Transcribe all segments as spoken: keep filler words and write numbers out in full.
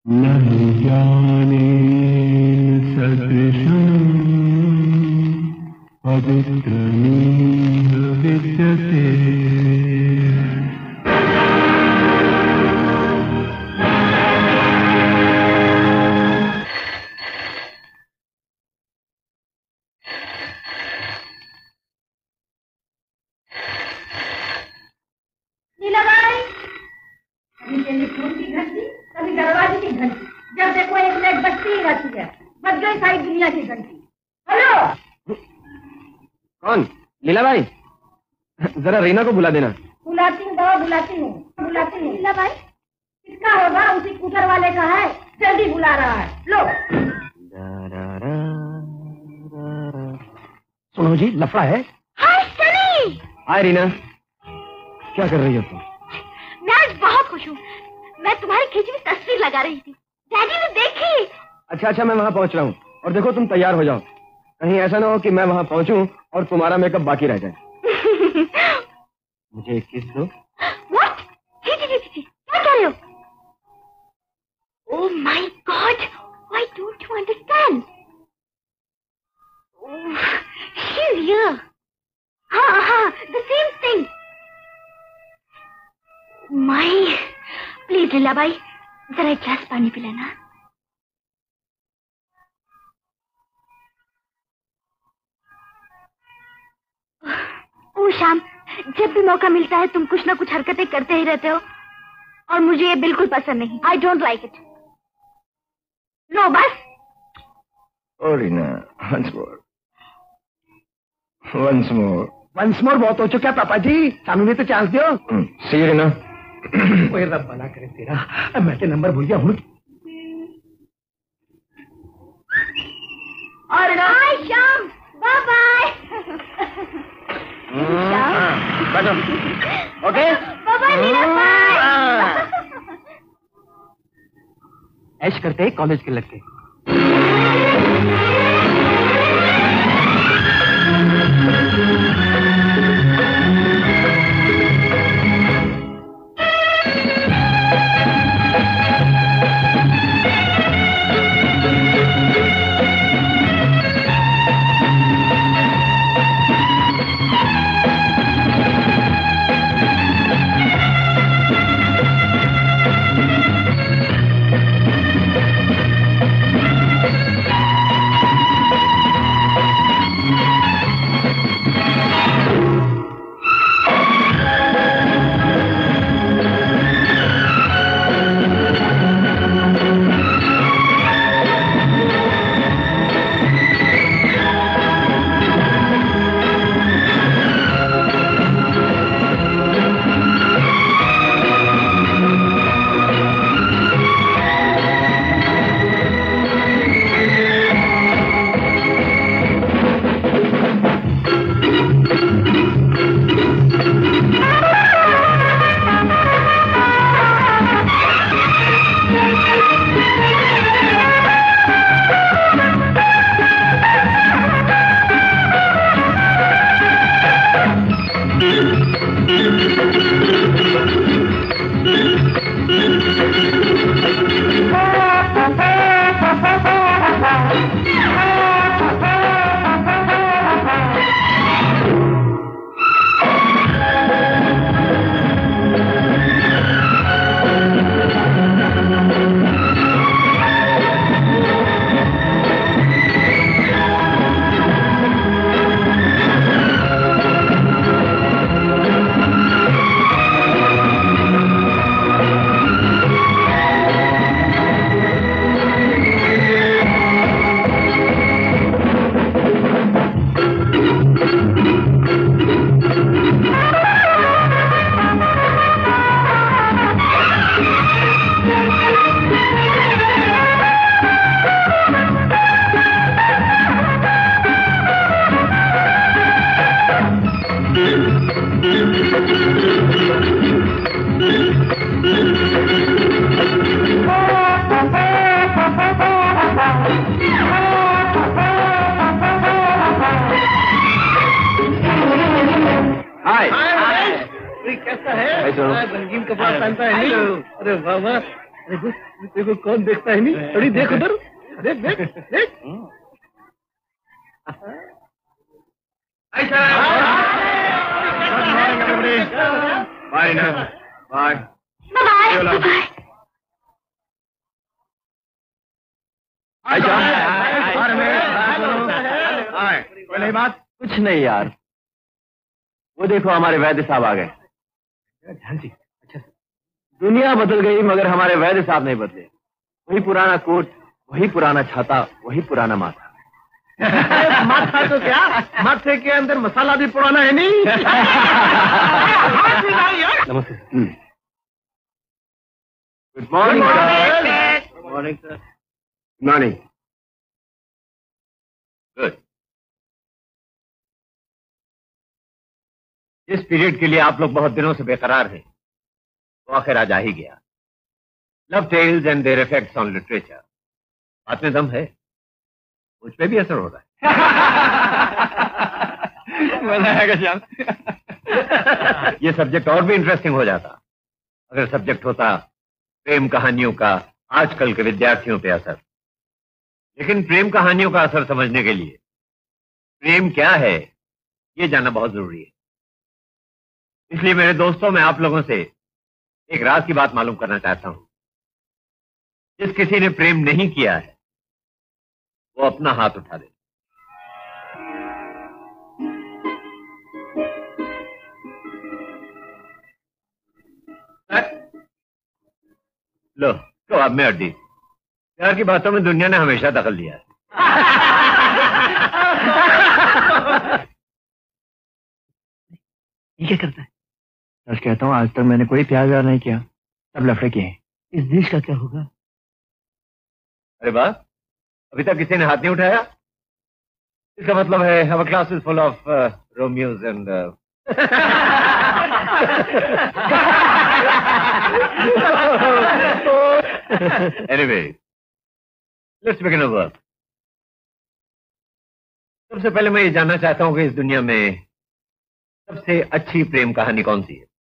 नहीं जाने सदृशं पवित्रमिह विद्यते। कभी दरवाजे की घंटी, जब देखो एक मिनट बजती ही रहती है। बज गई सारी दुनिया की घंटी। हेलो, कौन? लीला भाई, जरा रीना को बुला देना। बुलाती हूँ बाबा, बुलाती हूँ बुलाती हूँ। लीला भाई किसका होगा? उसी स्कूटर वाले का है, जल्दी बुला रहा है। लो सुनो जी, लफड़ा है। हाय सनी। हाय रीना, क्या कर रही हो तुम? मैं आज बहुत खुश हूँ। मैं तुम्हारी खींची हुई तस्वीर लगा रही थी, डैडी ने देखी। अच्छा अच्छा, मैं वहाँ पहुँच रहा हूँ और देखो तुम तैयार हो जाओ। कहीं ऐसा ना हो कि मैं वहाँ पहुँचूँ और तुम्हारा मेकअप बाकी रह जाए। मुझे एक किस दो। What? जी जी जी जी, क्या कह रहे हो? Oh my God! Why don't you understand? Oh, she's here. हाँ हाँ, the same thing. My, please Leela भाई, जरा एक गिलास पानी पिलाना। ओ शाम, जब भी मौका मिलता है तुम कुछ ना कुछ हरकतें करते ही रहते हो और मुझे ये बिल्कुल पसंद नहीं। I don't like it. No बस। ओ Reena, once more, once more, once more बहुत हो चुका पापा जी, सामने भी तो चांस दो। सी रीना। कोई रब भला करे तेरा, मैं तो नंबर भूल गया हूँ। Hi Shyam, bye bye. बैठो। Okay bye bye Leela bye. ऐश करते हैं कॉलेज के लड़के। देखो कौन देखता है नहीं, थोड़ी देख उधर, देख देख देख। बाय ना, बाय बाय। कोई नहीं बात? कुछ नहीं यार, वो देखो हमारे वैद्य साहब आ गए। ध्यान से। अच्छा, दुनिया बदल गई मगर हमारे वैद्य साहब नहीं बदले। वही पुराना कोट, वही पुराना छाता, वही पुराना माथा। माथा तो क्या, माथे के अंदर मसाला भी पुराना है नहीं। नमस्ते। Good morning sir. Good morning sir. Good morning. Good. जिस पीरियड के लिए आप लोग बहुत दिनों से बेकरार हैं, वो आखिर आज आ ही गया। Love tales and their effects on literature. बात में दम है, मुझ पे भी असर हो रहा है। ये सब्जेक्ट और भी इंटरेस्टिंग हो जाता अगर सब्जेक्ट होता प्रेम कहानियों का आजकल के विद्यार्थियों पे असर। लेकिन प्रेम कहानियों का असर समझने के लिए प्रेम क्या है ये जानना बहुत जरूरी है। इसलिए मेरे दोस्तों, मैं आप लोगों से एक राज की बात मालूम करना चाहता हूं। जिस किसी ने प्रेम नहीं किया है वो अपना हाथ उठा दे। लो, तो अब मैं अड्डी। प्यार की बातों में दुनिया ने हमेशा दखल दिया है। ये क्या करता है? सच कहता हूँ, आज तक मैंने कोई प्यार व्यार नहीं किया, सब लफड़े किए हैं। इस देश का क्या होगा? अरे वाह, अभी तक किसी ने हाथ नहीं उठाया। इसका मतलब है our class is full of uh, Romeos and uh... anyway, let's begin our work. सबसे पहले मैं ये जानना चाहता हूँ कि इस दुनिया में सबसे अच्छी प्रेम कहानी कौन सी है?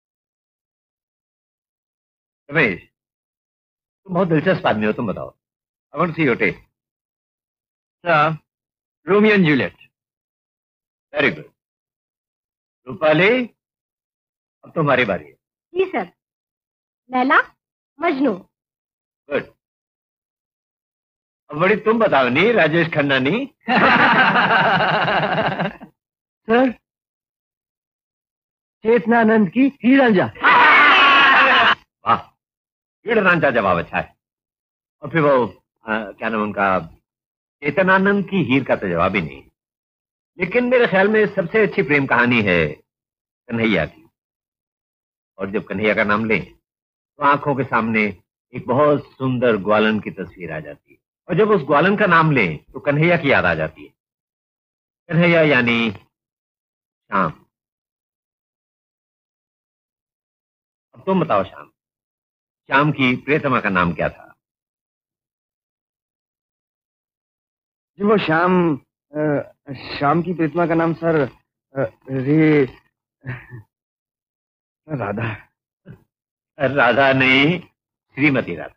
रमेश, तुम बहुत दिलचस्प आदमी हो, तुम बताओ। I want to see your taste. Sir, Romeo and Juliet. Very good. Rupali, अब तुम्हारी बारी है। जी सर। लैला मजनू। गुड। अब बड़ी तुम बताओ नी, राजेश खन्ना नी। सर, चेतनानंद की हीर रांझा। वाह, हीर रांझा जवाब अच्छा है। और फिर वो आ, क्या नाम उनका, चेतनानंद की हीर का तो जवाब ही नहीं। लेकिन मेरे ख्याल में सबसे अच्छी प्रेम कहानी है कन्हैया की। और जब कन्हैया का नाम लें तो आंखों के सामने एक बहुत सुंदर ग्वालन की तस्वीर आ जाती है। और जब उस ग्वालन का नाम लें तो कन्हैया की याद आ जाती है। कन्हैया यानी श्याम। अब तुम बताओ श्याम, श्याम की प्रियतमा का नाम क्या था? जी वो शाम, शाम की प्रीतमा का नाम सर रे राधा। राधा नहीं, श्रीमती राधा।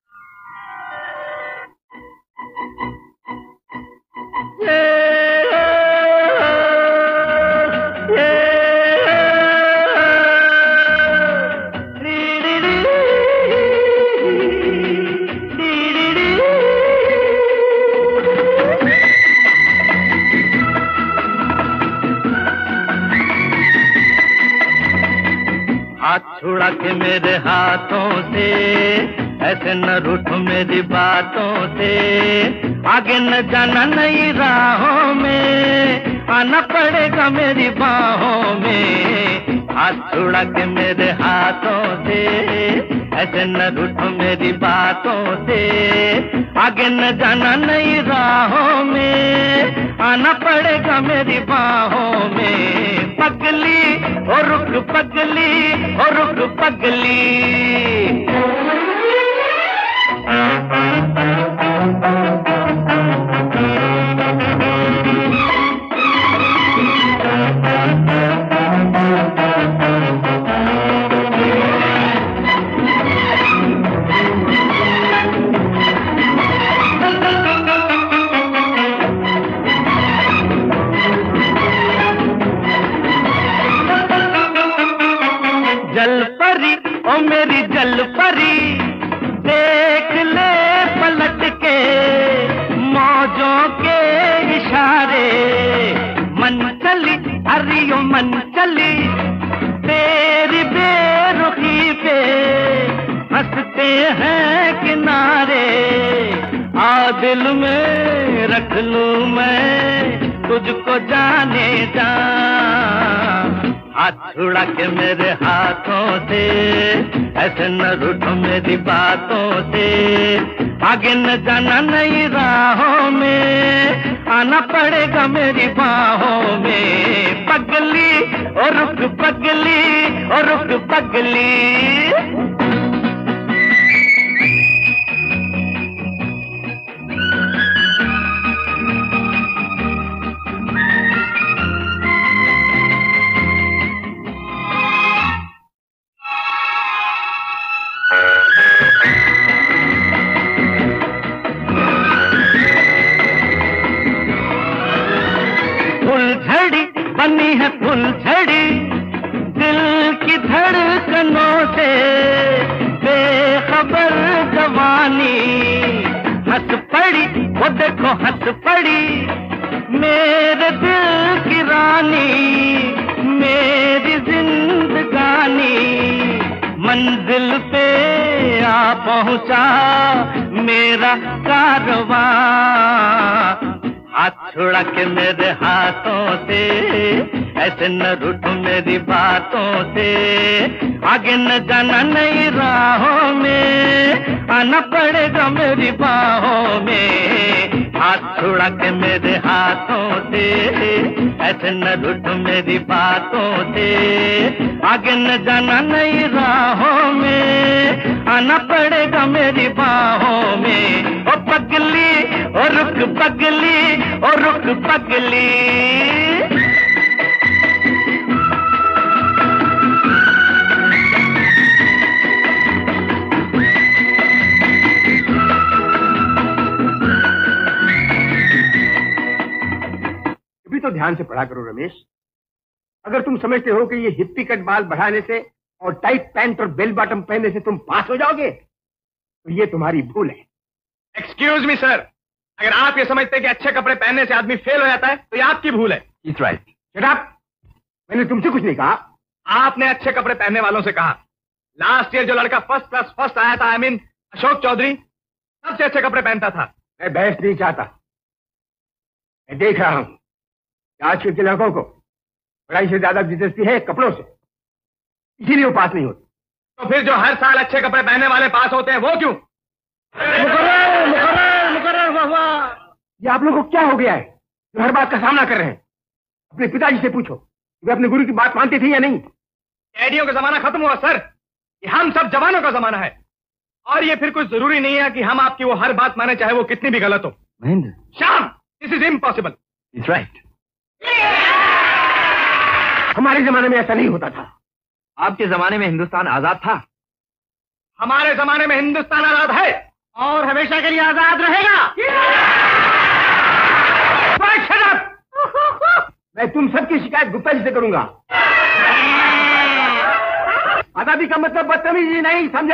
हाथ छुड़ा के मेरे हाथों से, ऐसे न रूठ मेरी बातों से। आगे न जाना नई राहों में, आना पड़ेगा मेरी बाहों में। हाथ छुड़ा के मेरे हाथों से, ऐसे न रूठ मेरी बातों से। आगे न जाना नई राहों में, आना पड़ेगा मेरी बाहों में। पगली और रुक पगली और रुक पगली। मेरी जल परी देख ले पलट के मौजों के इशारे, मन चली अरियो मन चली तेरी बेरुखी पे हंसते हैं किनारे, आ दिल में रख लूं मैं तुझको जाने जा, हाथ छुड़ा के मेरे हाथों से ऐसे न रूठो मेरी बातों से, आगे न जाना नई राहों में आना पड़ेगा मेरी बाहों में, पगली और रुक पगली और रुक पगली। फुलझड़ी बनी है फुलझड़ी दिल की धड़कनों से, बेखबर जवानी हंस पड़ी वो देखो हंस पड़ी मेरे दिल की रानी, मेरी जिंदगानी मंजिल पे आ पहुंचा मेरा कारवां, हाथ छुड़ा के मेरे हाथों से ऐसे न रूठो मेरी बातों से, आगे न जाना नई राहों में आना पड़ेगा मेरी बाहों में, हाथ छुड़ा के मेरे हाथों से ऐसे न रूठो मेरी बातों से, आगे न जाना नई राहों में आना पड़ेगा मेरी बाहों में, ओ पगली ओ रुक पगली ओ रुक पगली। भी तो ध्यान से पढ़ा करो रमेश, अगर तुम समझते हो कि ये हिप्पी कट बाल बढ़ाने से और टाइट पैंट और बेल बॉटम पहनने से तुम पास हो जाओगे तो ये तुम्हारी भूल है। एक्सक्यूज मी सर, अगर आप ये समझते हैं कि अच्छे कपड़े पहनने से आदमी फेल हो जाता है तो ये आपकी भूल है। It's right. Shut up. मैंने तुमसे कुछ नहीं कहा। आपने अच्छे कपड़े पहनने वालों से कहा। लास्ट ईयर जो लड़का फर्स्ट प्लस फर्स्ट आया था, आई मीन अशोक चौधरी, सबसे अच्छे कपड़े पहनता था। मैं बहस नहीं चाहता, मैं देख रहा हूं आजकल के लड़कों को पढ़ाई से ज्यादा दिलचस्पी है कपड़ों से, इसीलिए वो पास नहीं होते। तो फिर जो हर साल अच्छे कपड़े पहनने वाले पास होते हैं वो क्यों? मुकर्रर, मुकर्रर, मुकर्रर, वाह वाह। ये आप लोगों को क्या हो गया है जो हर बात का सामना कर रहे हैं? अपने पिताजी से पूछो वे अपने गुरु की बात मानते थे या नहीं। कैदियों का जमाना खत्म हुआ सर, ये हम सब जवानों का जमाना है, और ये फिर कुछ जरूरी नहीं है कि हम आपकी वो हर बात माने चाहे वो कितनी भी गलत हो। Mahendra, Shyam, this is impossible. It's right. हमारे जमाने में ऐसा नहीं होता था। आपके जमाने में हिंदुस्तान आजाद था, हमारे जमाने में हिंदुस्तान आजाद है और हमेशा के लिए आजाद रहेगा। मैं तुम सबकी शिकायत गुप्ता जी से करूंगा। आजादी का मतलब बदतमीजी नहीं, समझे?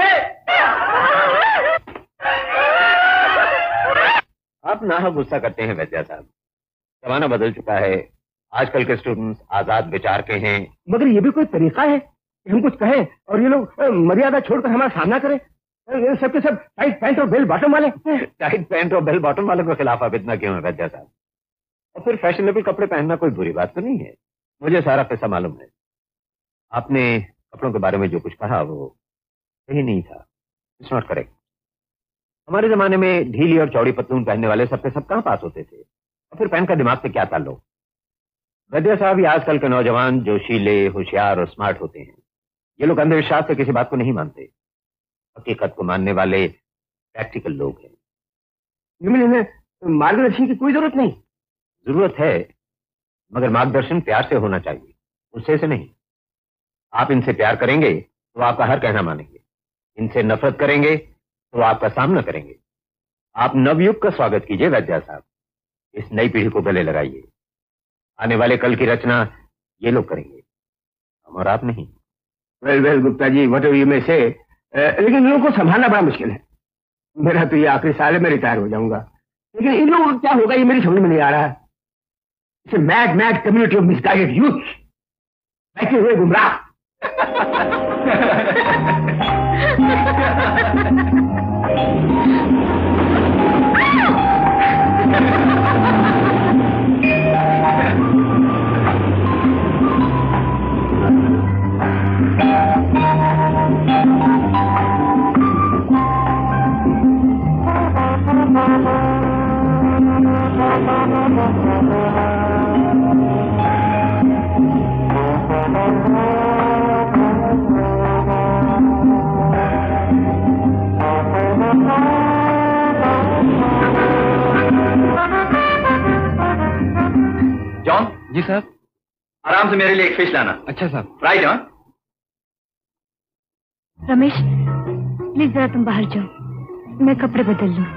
आप नाहक गुस्सा करते हैं वैद्या साहब, जमाना बदल चुका है, आजकल के स्टूडेंट्स आजाद विचार के हैं। मगर ये भी कोई तरीका है कि हम कुछ कहें और ये लोग मर्यादा छोड़कर हमारा सामना करें? सबके सब टाइट पैंट और बेल बॉटम वाले। टाइट पैंट और बेल बॉटम वालों के खिलाफ आप इतना क्यों है वैद्या साहब? और फिर फैशनेबल कपड़े पहनना कोई बुरी बात तो नहीं है, मुझे सारा पैसा मालूम है। आपने कपड़ों के बारे में जो कुछ कहा वो सही नहीं था, इट्स नॉट करेक्ट। हमारे जमाने में ढीली और चौड़ी पतलून पहनने वाले सबके सब कहाँ पास होते थे, और फिर पैंट का दिमाग से क्या ताल्लुक? वैद्या साहब, ये आजकल के नौजवान जोशीले, होशियार और स्मार्ट होते हैं, ये लोग अंधविश्वास से किसी बात को नहीं मानते, हकीकत को मानने वाले प्रैक्टिकल लोग हैं। इन्हें मार्गदर्शन की कोई जरूरत नहीं। जरूरत है, मगर मार्गदर्शन प्यार से होना चाहिए, गुस्से से नहीं। आप इनसे प्यार करेंगे तो आपका हर कहना मानेंगे, इनसे नफरत करेंगे तो आपका सामना करेंगे। आप नवयुग का स्वागत कीजिए वैद्या साहब, इस नई पीढ़ी को गले लगाइए। आने वाले कल की रचना ये लोग करेंगे, हम और आप नहीं। Well well Gupta ji, what you में से, लेकिन इन लोगों को संभालना बड़ा मुश्किल है। मेरा तो ये आखिरी साल है, मैं रिटायर हो जाऊंगा, लेकिन इन लोगों को क्या होगा ये मेरी समझ में नहीं आ रहा। It's mad mad community of misguided youth, बैठे हुए गुमराह। जॉन जी सर, आराम से मेरे लिए एक फिश लाना। अच्छा sir. Fry John. Ramesh please जरा तुम बाहर जाओ, मैं कपड़े बदल लूं।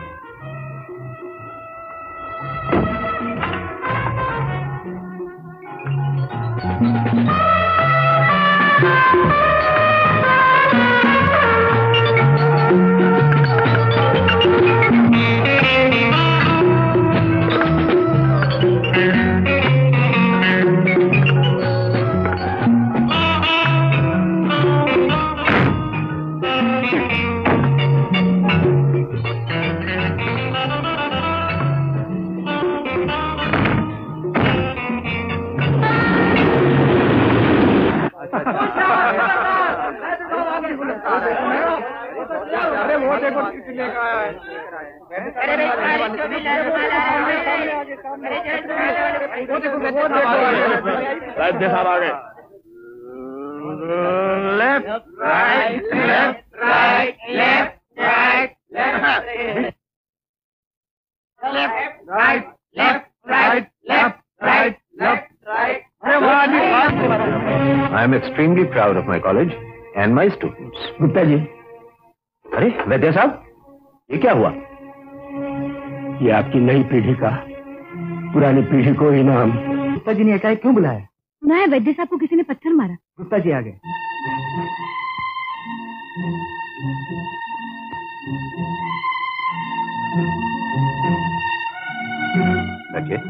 I am extremely proud of my college and my students. Gupta ji. अरे वैद्य साहब, ये क्या हुआ? ये आपकी नई पीढ़ी का पुरानी पीढ़ी को इनाम। गुप्ता जी ने एकाएक क्यों बुलाया? सुना है वैद्य साहब को किसी ने पत्थर मारा। गुप्ता जी आ गए। बैठिए।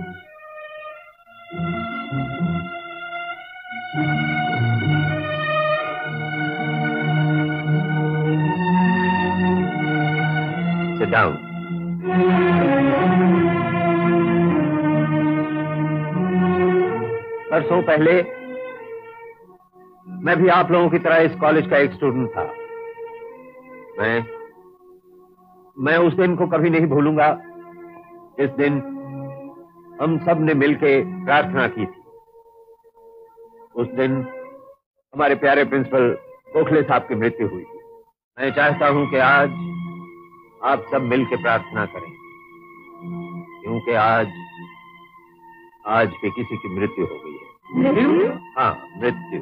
Sit down. बरसों पहले मैं भी आप लोगों की तरह इस कॉलेज का एक स्टूडेंट था। मैं मैं उस दिन को कभी नहीं भूलूंगा जिस दिन हम सब ने मिलके प्रार्थना की थी। उस दिन हमारे प्यारे प्रिंसिपल गोखले साहब की मृत्यु हुई थी। मैं चाहता हूं कि आज आप सब मिलकर प्रार्थना करें, क्योंकि आज आज भी किसी की मृत्यु हो गई है। हाँ, मृत्यु।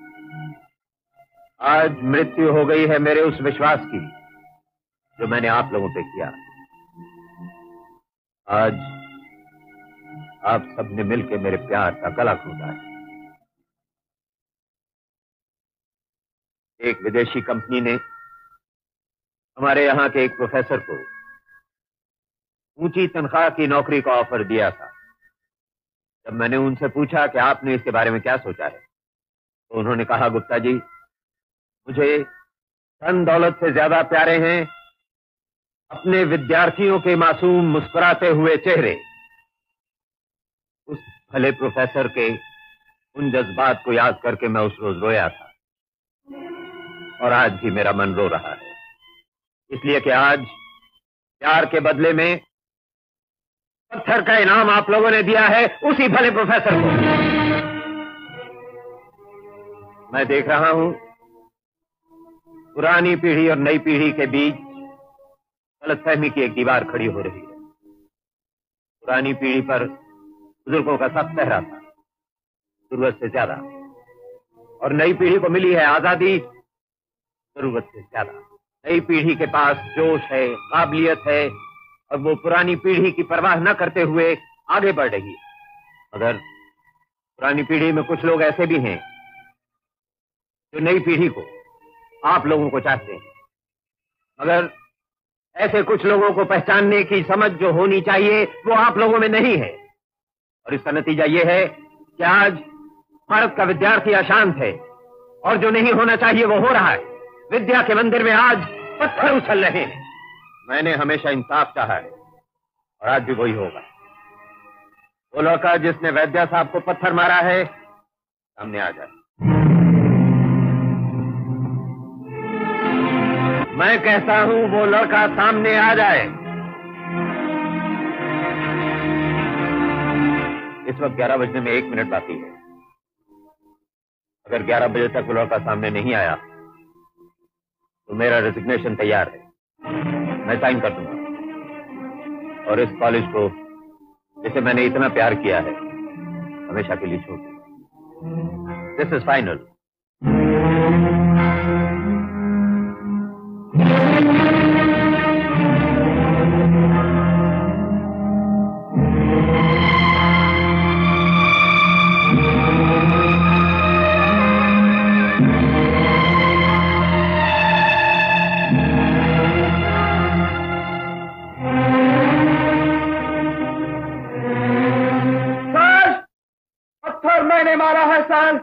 आज मृत्यु हो गई है मेरे उस विश्वास की जो मैंने आप लोगों पे किया। आज आप सबने मिलकर मेरे प्यार का गला घोटा है। एक विदेशी कंपनी ने हमारे यहाँ के एक प्रोफेसर को ऊंची तनख्वाह की नौकरी का ऑफर दिया था। जब मैंने उनसे पूछा कि आपने इसके बारे में क्या सोचा है, तो उन्होंने कहा, गुप्ता जी, मुझे धन दौलत से ज्यादा प्यारे हैं अपने विद्यार्थियों के मासूम मुस्कुराते हुए चेहरे। उस भले प्रोफेसर के उन जज्बात को याद करके मैं उस रोज रोया था, और आज भी मेरा मन रो रहा है, इसलिए कि आज प्यार के बदले में पत्थर का इनाम आप लोगों ने दिया है उसी भले प्रोफेसर को। मैं देख रहा हूं पुरानी पीढ़ी और नई पीढ़ी के बीच गलतफहमी की एक दीवार खड़ी हो रही है। पुरानी पीढ़ी पर बुजुर्गों का सख्त पहरा था, जरूरत से ज्यादा, और नई पीढ़ी को मिली है आजादी जरूरत से ज्यादा। नई पीढ़ी के पास जोश है, काबिलियत है, और वो पुरानी पीढ़ी की परवाह न करते हुए आगे बढ़ रही है। मगर पुरानी पीढ़ी में कुछ लोग ऐसे भी हैं जो नई पीढ़ी को, आप लोगों को चाहते हैं। मगर ऐसे कुछ लोगों को पहचानने की समझ जो होनी चाहिए वो आप लोगों में नहीं है, और इसका नतीजा ये है कि आज भारत का विद्यार्थी अशांत है और जो नहीं होना चाहिए वो हो रहा है। विद्या के मंदिर में आज पत्थर उछल रहे हैं। मैंने हमेशा इंसाफ चाहा है और आज भी वही होगा। वो लड़का जिसने वैद्या साहब को पत्थर मारा है सामने आ जाए। मैं कहता हूं वो लड़का सामने आ जाए। इस वक्त ग्यारह बजने में एक मिनट बाकी है। अगर ग्यारह बजे तक वो लड़का सामने नहीं आया तो मेरा रेजिग्नेशन तैयार है, मैं साइन कर दूंगा और इस कॉलेज को, जिसे मैंने इतना प्यार किया है, हमेशा के लिए छोड़ दूंगा। This is final. मारा है सर।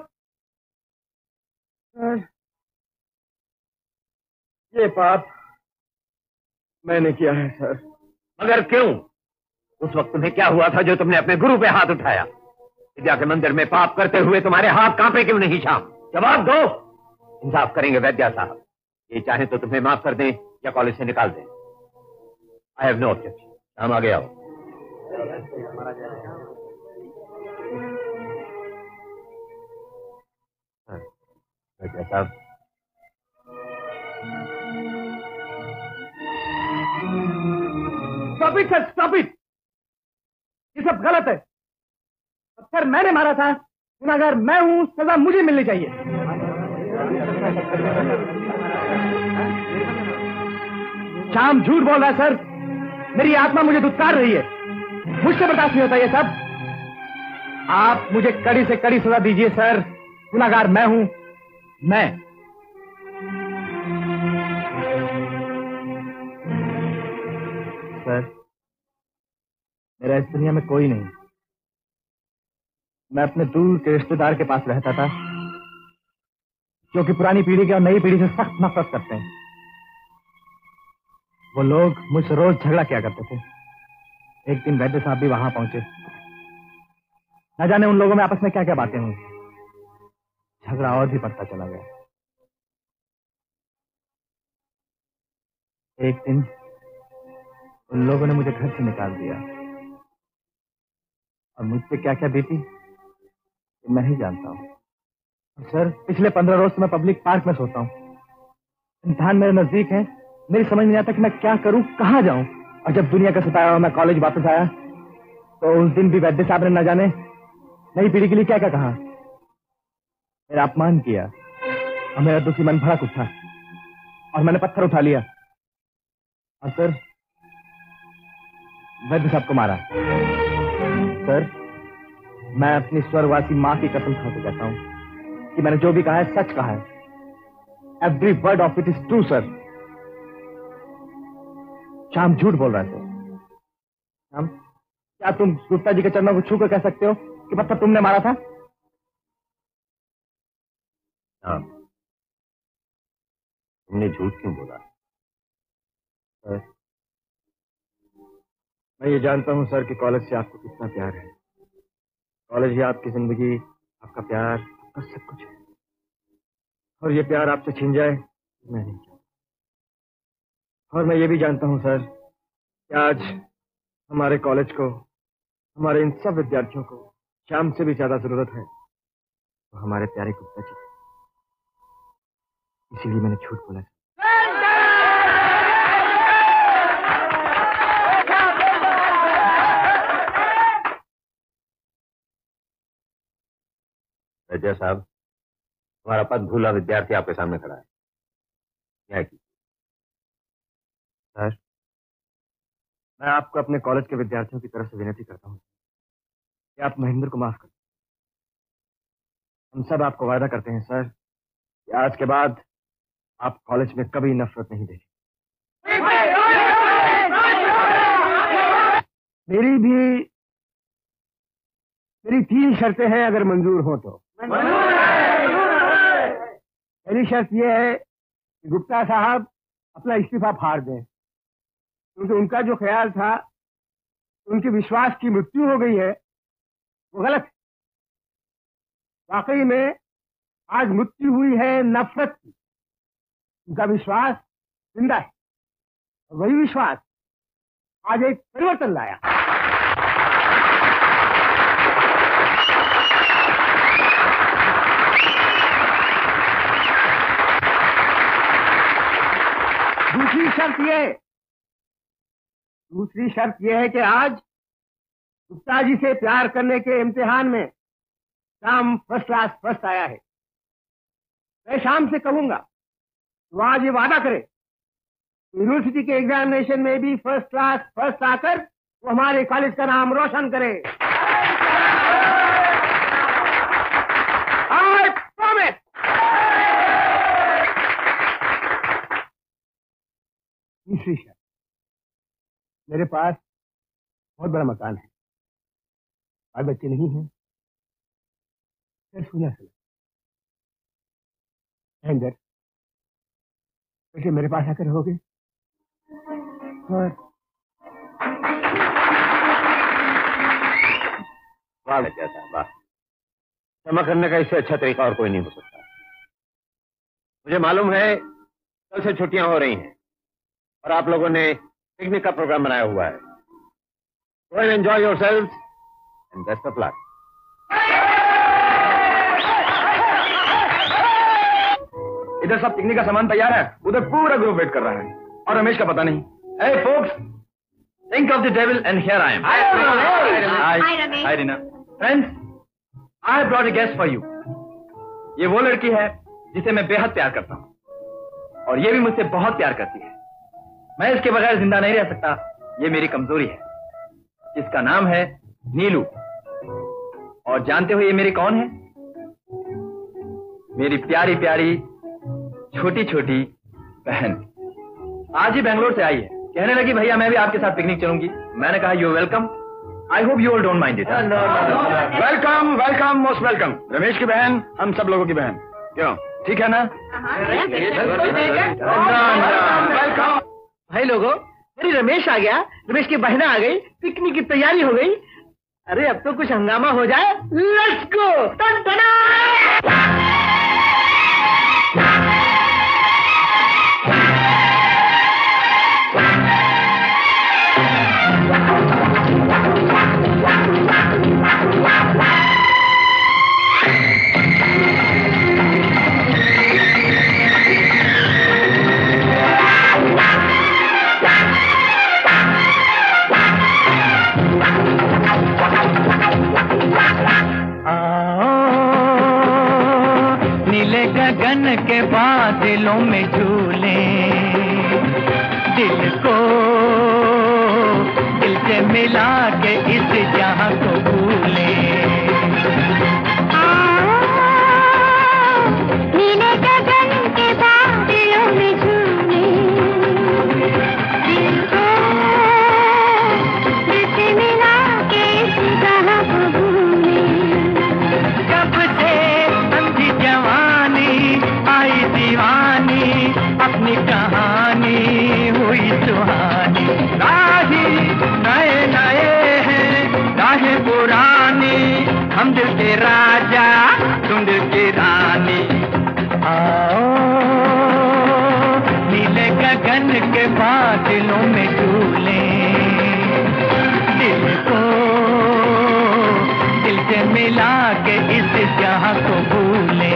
ये पाप मैंने किया है सर। मगर क्यों? उस वक्त तुम्हें क्या हुआ था जो तुमने अपने गुरु पे हाथ उठाया? विद्या के मंदिर में पाप करते हुए तुम्हारे हाथ कांपे क्यों नहीं शाम? जवाब दो। इंसाफ करेंगे वैद्या साहब। ये चाहे तो तुम्हें माफ कर दें या कॉलेज से निकाल दें। I have no objection. Shyam आगे आओ। वैद्या साहब, stop it sir, stop it. ये सब गलत है। पत्थर मैंने मारा था, गुनाहगार मैं हूं, सजा मुझे मिलनी चाहिए। शाम झूठ बोल रहा है सर। मेरी आत्मा मुझे दुत्कार रही है। मुझसे बर्दाश्त नहीं होता ये सब। आप मुझे कड़ी से कड़ी सजा दीजिए सर। गुनाहगार मैं हूं, मैं। सर, मेरा इस दुनिया में कोई नहीं। मैं अपने दूर के रिश्तेदार के पास रहता था, जो कि पुरानी पीढ़ी के और नई पीढ़ी से सख्त नफरत करते हैं। वो लोग मुझसे रोज झगड़ा किया करते थे। एक दिन वैद्य साहब भी वहां पहुंचे। न जाने उन लोगों में आपस में क्या क्या बातें हुई। झगड़ा और भी बढ़ता चला गया। एक दिन उन लोगों ने मुझे घर से निकाल दिया और मुझ पे क्या क्या बीती मैं ही जानता हूँ। सर, पिछले पंद्रह रोज से मैं पब्लिक पार्क में सोता हूँ। इम्तिहान मेरे नजदीक है। मेरी समझ नहीं आता कि मैं क्या करूं, कहां जाऊं। और जब दुनिया का सताया हुआ मैं कॉलेज वापस आया तो उस दिन भी वैद्य साहब ने न जाने नई पीढ़ी के लिए क्या क्या कहा। मेरा अपमान किया और मेरा दुखी मन भड़क उठा और मैंने पत्थर उठा लिया और सर वैद्य साहब को मारा। सर, मैं अपनी स्वर्गवासी मां की कसम खा के कहता हूं कि मैंने जो भी कहा है सच कहा है। Every word of it is true sir. Shyam झूठ बोल रहा है सर। श्याम, क्या तुम गुप्ता जी के चरणों को छूकर कह सकते हो कि पत्थर तुमने मारा था? हाँ, तुमने झूठ क्यों बोला? सर, मैं ये जानता हूं सर कि कॉलेज से आपको कितना प्यार है। कॉलेज ही आपकी जिंदगी, आपका प्यार, आपका सब कुछ है। और ये प्यार आपसे छीन जाए मैं नहीं चाहता। और मैं ये भी जानता हूं सर कि आज हमारे कॉलेज को, हमारे इन सब विद्यार्थियों को श्याम से भी ज्यादा जरूरत है तो हमारे प्यारे गुप्ता जी। इसीलिए मैंने झूठ बोला। वैद्य साहब, हमारा पद भूला विद्यार्थी आपके सामने खड़ा है। क्या की? सर, मैं आपको अपने कॉलेज के विद्यार्थियों की तरफ से विनती करता हूं कि आप महेंद्र को माफ कर। हम सब आपको वादा करते हैं सर कि आज के बाद आप कॉलेज में कभी नफरत नहीं देखें। मेरी भी मेरी तीन शर्तें हैं, अगर मंजूर हो तो। पहली शर्त यह है कि गुप्ता साहब अपना इस्तीफा फाड़ दें, क्योंकि उनका जो ख्याल था उनके विश्वास की मृत्यु हो गई है वो गलत है। वाकई में आज मृत्यु हुई है नफरत की, उनका विश्वास जिंदा है और वही विश्वास आज एक परिवर्तन लाया। दूसरी शर्त यह दूसरी शर्त यह है कि आज गुप्ता जी से प्यार करने के इम्तिहान में शाम फर्स्ट क्लास फर्स्ट आया है। मैं शाम से कहूंगा तो आज ये वादा करे यूनिवर्सिटी के एग्जामिनेशन में भी फर्स्ट क्लास फर्स्ट आकर वो हमारे कॉलेज का नाम रोशन करे। I promise। तीसरी शर्त, मेरे पास बहुत बड़ा मकान है, बाल बच्चे नहीं हैं, फिर सुना सुना अंदर वैसे मेरे पास आकर रहोगे और वाह बच्चा साहब वाह, क्षमा करने का इससे अच्छा तरीका और कोई नहीं हो सकता। मुझे मालूम है कल से छुट्टियां हो रही हैं और आप लोगों ने पिकनिक का प्रोग्राम बनाया हुआ है। Go and enjoy yourselves and best of luck. इधर सब पिकनिक का सामान तैयार है, उधर पूरा ग्रुप वेट कर रहा है और रमेश का पता नहीं। Hey folks, think of the devil and here I am. Hi, Hi, Ramesh. Hi, Reena. Friends, I have brought a guest for you. ये वो लड़की है जिसे मैं बेहद प्यार करता हूँ और ये भी मुझसे बहुत प्यार करती है। मैं इसके बगैर जिंदा नहीं रह सकता, ये मेरी कमजोरी है। इसका नाम है नीलू। और जानते हो ये मेरी कौन है? मेरी प्यारी प्यारी छोटी छोटी बहन। आज ही बेंगलोर से आई है, कहने लगी भैया मैं भी आपके साथ पिकनिक चलूंगी। मैंने कहा you welcome, I hope you all don't mind it. Welcome welcome most welcome. Ramesh की बहन हम सब लोगों की बहन, क्यों ठीक है ना? वेलकम भाई लोगों, मेरी रमेश आ गया, रमेश की बहना आ गई, पिकनिक की तैयारी हो गई। अरे अब तो कुछ हंगामा हो जाए। Let's go. गगन के बादलों में झूले, दिल को दिल से मिला के इस जहां को भूले। नीले गगन के बादलों में झूले, दिल को दिल से मिला के इस जहां को भूले। कब से अंधी जवानी आई दीवानी, अपनी कहानी हुई सुहानी। राही नए नए हैं राहें पुरानी, हम दिल के राजा तुम दिल की रानी। आओ नीले गगन के बादलों में झूले, दिल को दिल से मिला के इस जहां को भूले।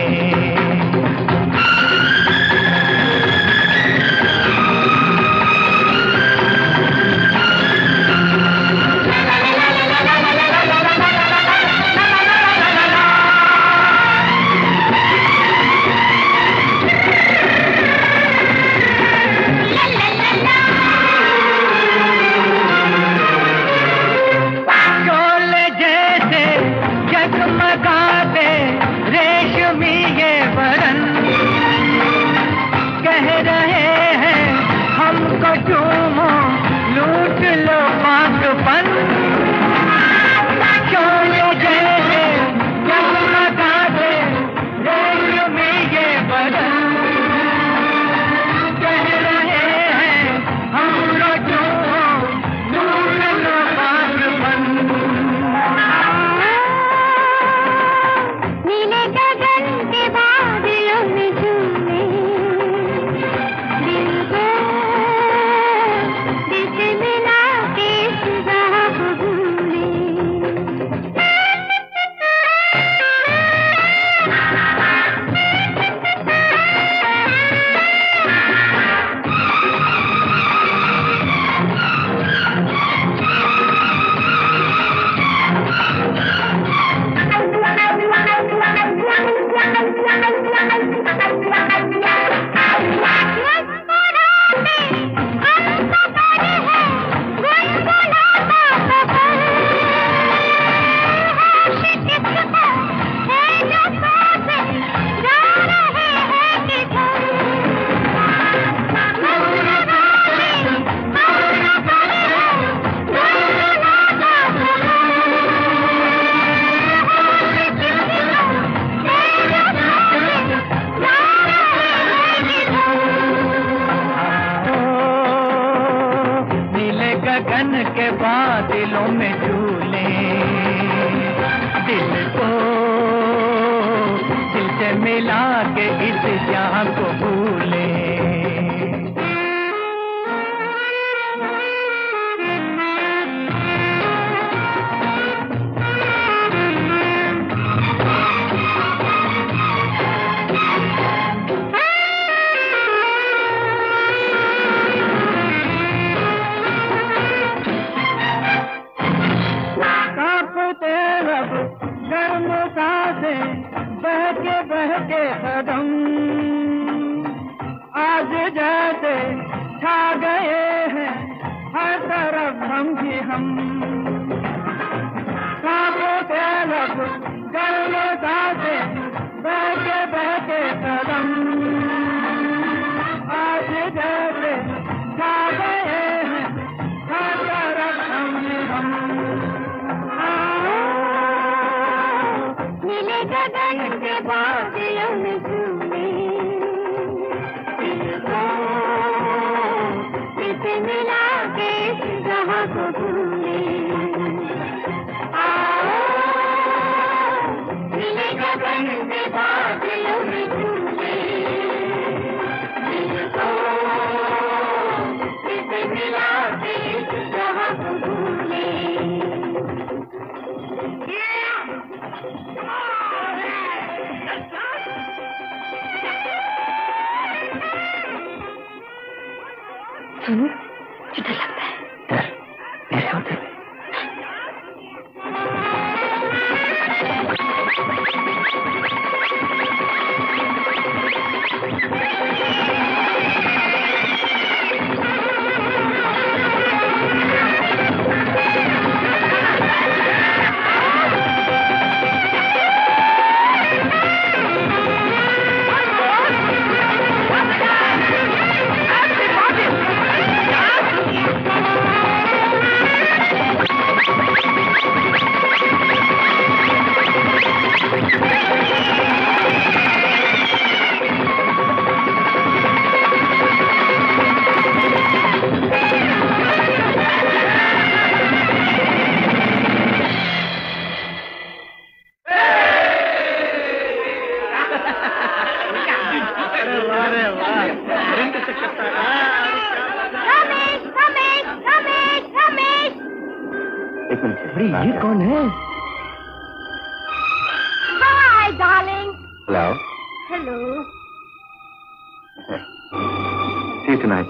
बादलों में झूले, दिल को दिल से मिला के इस जहां को भूले। बहके बहके कदम आज जैसे छा गए हैं हर तरफ हम ही हम। कांपते लब गर्म सांसें बहके बहके कदम आज जैसे छा गए हैं हर तरफ हम ही हम। नीले गगन के बादलों में झूले, दिल को दिल से मिला के इस जहां को भूले। नीले गगन के बादलों में झूले, दिल को दिल से मिला के इस जहां को भूले। सुनो, डर लगता है। डर मेरे होते हुए। ये कौन है? Hi, darling. Hello. Hello. See you tonight.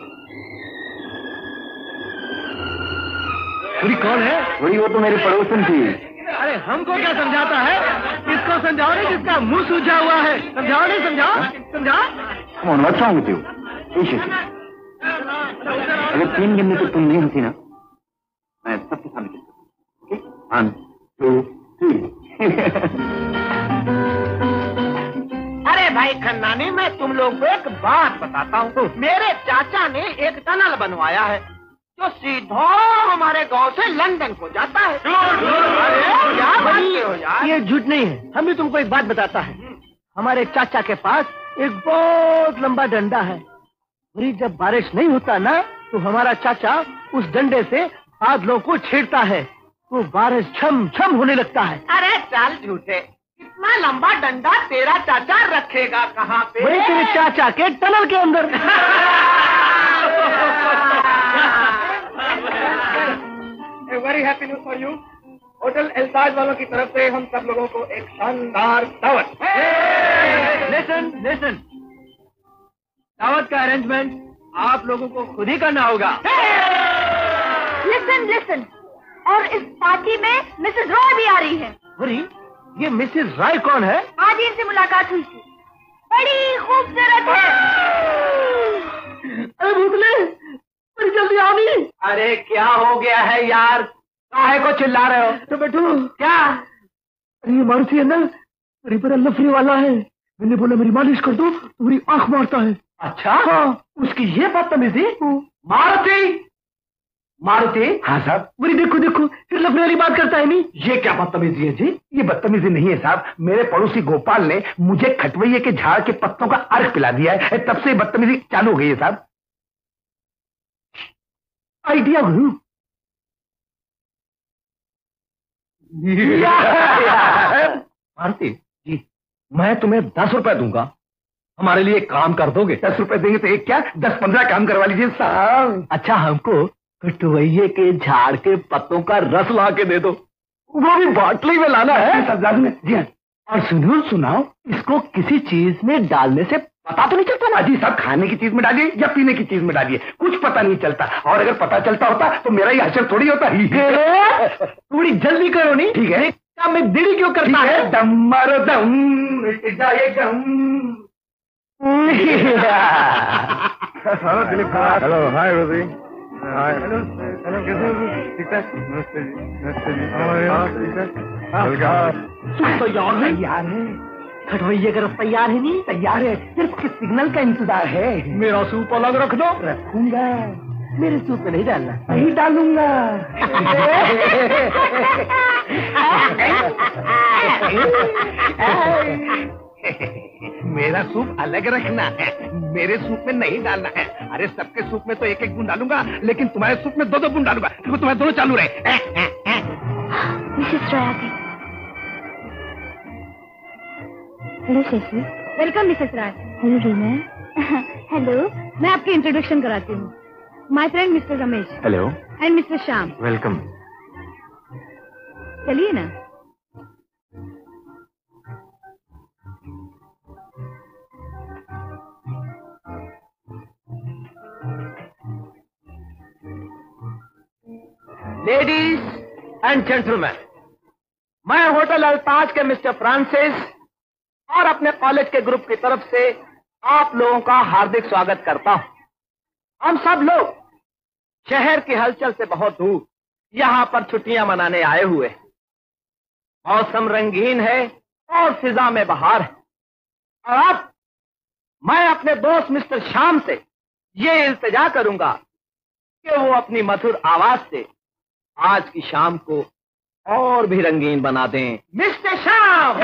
पूरी कौन है? वही वो तो मेरी पड़ोसन थी। अरे हमको क्या समझाता है? किसको समझाओ नहीं जिसका मुंह सूझा हुआ है? समझाओ नहीं समझाओ समझाओ। Come on, what's wrong with you? अगर तीन गिनने तो तुम नहीं होती ना, मैं सबके सामने किस ओके? One, two, three. अरे भाई खन्नानी, मैं तुम लोग को एक बात बताता हूँ। मेरे चाचा ने एक टनल बनवाया है जो सीधा हमारे गांव से लंदन को जाता है। अरे क्या बात हो यार? ये झूठ नहीं है। हम भी तुमको एक बात बताता है। हमारे चाचा के पास एक बहुत लंबा डंडा है। जब बारिश नहीं होता ना, तो हमारा चाचा उस डंडे से बादलों को छेड़ता है, तो बारिश छम छम होने लगता है। अरे चल झूठे, इतना लंबा डंडा तेरा चाचा रखेगा कहाँ पे? वही तेरे चाचा के टनल के अंदर। Very happy news for you. Hotel Altaj वालों की तरफ से हम सब लोगों को एक शानदार दावत। लिसन लिसन, दावत का अरेंजमेंट आप लोगों को खुद ही करना होगा। लिसन लिसन, और इस पार्टी में मिसेस रॉय भी आ रही है। अरे ये मिसेस रॉय कौन है? आज ही इनसे मुलाकात हुई थी, बड़ी खूबसूरत है। अरे भूतले, बड़ी जल्दी आनी। अरे क्या हो गया है यार, काहे को चिल्ला रहे हो? तो बैठो। क्या? अरे ये मारुति है ना, अरे बड़ा लफड़े वाला है। मैंने बोला मेरी मालिश कर दो, तो मेरी आंख मारता है। अच्छा हाँ, उसकी ये बदतमीजी। मारुति मारुति। हाँ साहब। बोली देखो देखो, फिर लफड़े वाली बात करता है। नहीं, ये क्या बदतमीजी है जी? ये बदतमीजी नहीं है साहब, मेरे पड़ोसी गोपाल ने मुझे खटवैये के झाड़ के पत्तों का अर्क पिला दिया है, तब से बदतमीजी चालू हो गई है साहब। आइडिया गुरु। भारती जी, मैं तुम्हें दस रुपए दूंगा, हमारे लिए काम कर दोगे? दस रुपए देंगे तो एक क्या दस पंद्रह काम करवा लीजिए साहब। अच्छा, हमको कटवैये के झाड़ के पत्तों का रस ला के दे दो, वो भी बाटली में लाना है। सरदार में जी हाँ। और सुनो सुनाओ, इसको किसी चीज में डालने से पता तो नहीं चलता ना? अजी साहब, खाने की चीज में डालिए या पीने की चीज में डालिए, कुछ पता नहीं चलता। और अगर पता चलता होता तो मेरा ये हशर थोड़ी होता ही। थोड़ी जल्दी करो नहीं, ठीक है? काम में देरी क्यों करना है? दम मारो दम, मिट जाए गम। Hello Dilip Kumar. Hello, hi Rosie. Hi. Hello hello, कैसे हो? ठीक ठाक। नमस्ते जी। नमस्ते जी। तैयार है? तैयार है। कटवैये का रस तैयार है? नहीं तैयार है, सिर्फ सिग्नल का इंतजार है। मेरा सूप अलग रख दो। रखूंगा। मेरे सूप में नहीं डालना। नहीं डालूंगा। मेरा सूप अलग रखना है, मेरे सूप में नहीं डालना है। अरे सबके सूप में तो एक एक बूंद डालूंगा, लेकिन तुम्हारे सूप में दो दो बूंद डालूंगा, क्योंकि तुम्हारे दोनों चालू रहे। मिसेस रॉय आ गई। Hello Shashi. Welcome Mrs Roy. Hello Reena. Hello, मैं आपकी इंट्रोडक्शन कराती हूँ। My friend mister Ramesh. Hello. And mister Shyam. Welcome. चलिए ना। लेडीज एंड जेंटलमैन, मैं होटल अल्ताज के मिस्टर फ्रांसिस और अपने कॉलेज के ग्रुप की तरफ से आप लोगों का हार्दिक स्वागत करता हूं। हम सब लोग शहर की हलचल से बहुत दूर यहां पर छुट्टियां मनाने आए हुए हैं। मौसम रंगीन है और फिजा में बहार है। और अब मैं अपने दोस्त मिस्टर श्याम से ये इल्तिजा करूंगा कि वो अपनी मधुर आवाज से आज की शाम को और भी रंगीन बना दें। मिस्टर श्याम।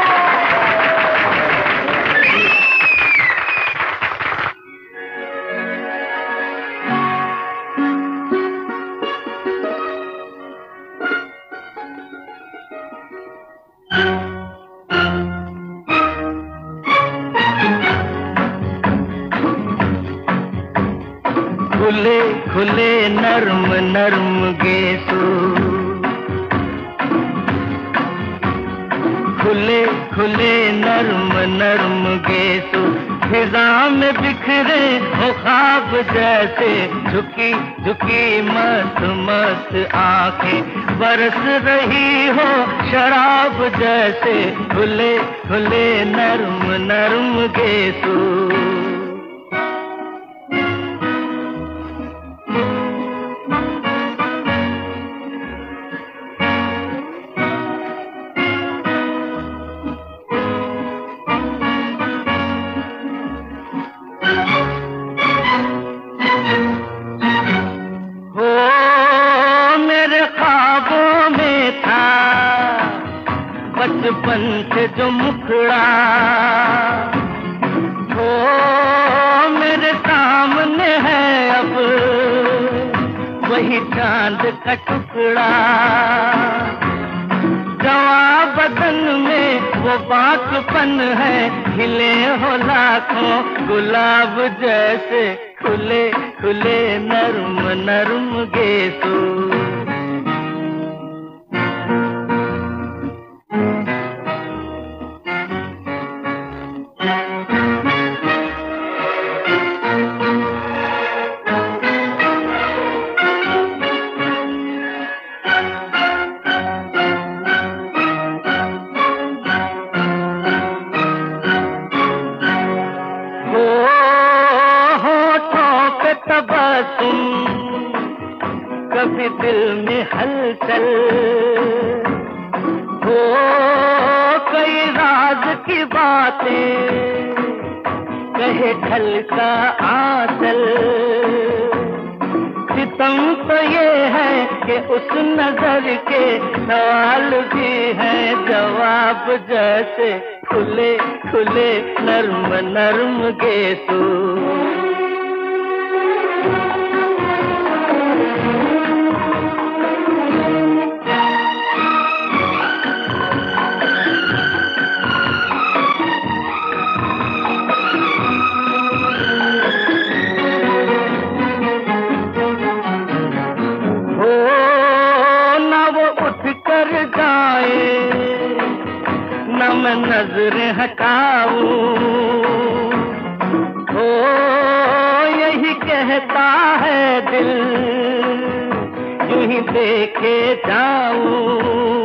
खुले खुले नर्म नर्म गेसु, खुले खुले नर्म नर्म गेसु, फिजा में बिखरे हो ख्वाब जैसे, झुकी झुकी मस्त मस्त आंखें बरस रही हो शराब जैसे, खुले खुले नर्म नर्म गेसु। बचपन से जो मुखड़ा हो मेरे सामने है अब, वही चांद का टुकड़ा, जवां बदन में वो बाकपन है, खिले हो लाखों गुलाब जैसे, खुले खुले नर्म नर्म गेसु। कभी दिल में हलचल हो, कई राज की बातें कहे ढल का आंचल, सितम तो ये है कि उस नजर के सवाल भी है जवाब जैसे, खुले खुले नर्म नर्म गेसु। देखे जाऊं,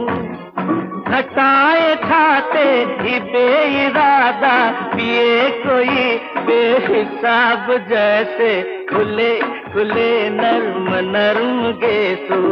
घटाए खाते ही बेइरादा पिए कोई बेहिसाब, जैसे खुले खुले नर्म नर्म गेसू।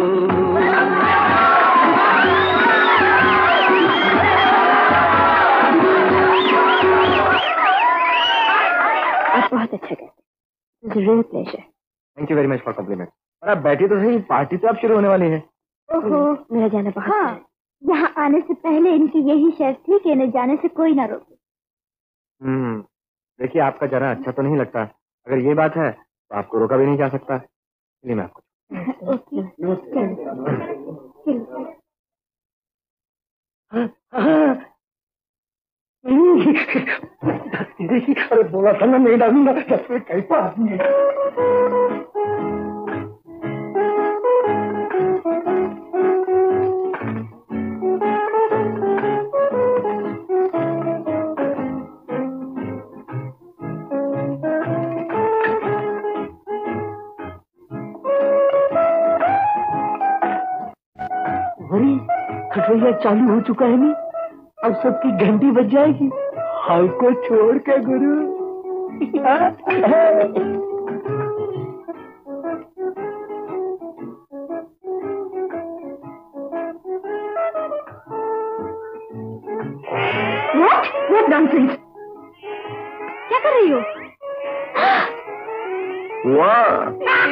आप बहुत अच्छा कहते हैं। Real pleasure. Thank you very much for compliment. और आप बैठी तो सही, पार्टी तो अब शुरू होने वाली है। ओहो, मेरा जाना बहुत हाँ, यहाँ आने से पहले इनकी यही शर्त थी कि इन्हें जाने से कोई ना रोके। हम्म, देखिए आपका जाना अच्छा तो नहीं लगता, अगर ये बात है तो आपको रोका भी नहीं जा सकता, इसलिए मैं आपको अरे बोला था ना नहीं डालूंगा, कैसा आदमी है। खटवैया चालू हो चुका है नहीं, अब सबकी घंटी बज जाएगी। हाल को छोड़ के गुरु। What? What nonsense? क्या कर रही हो? वाह!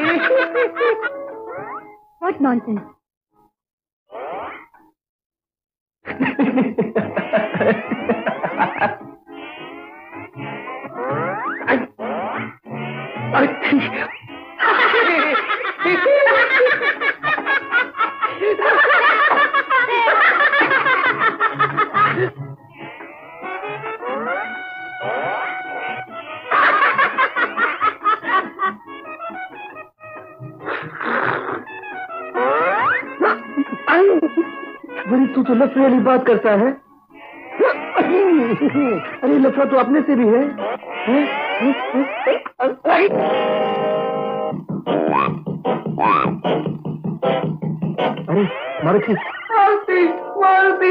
What nonsense? बड़ी तू तो लफड़े वाली बात करता है। अरे लफड़ा तो अपने से भी है, है? अरे मानिक मारती मारती।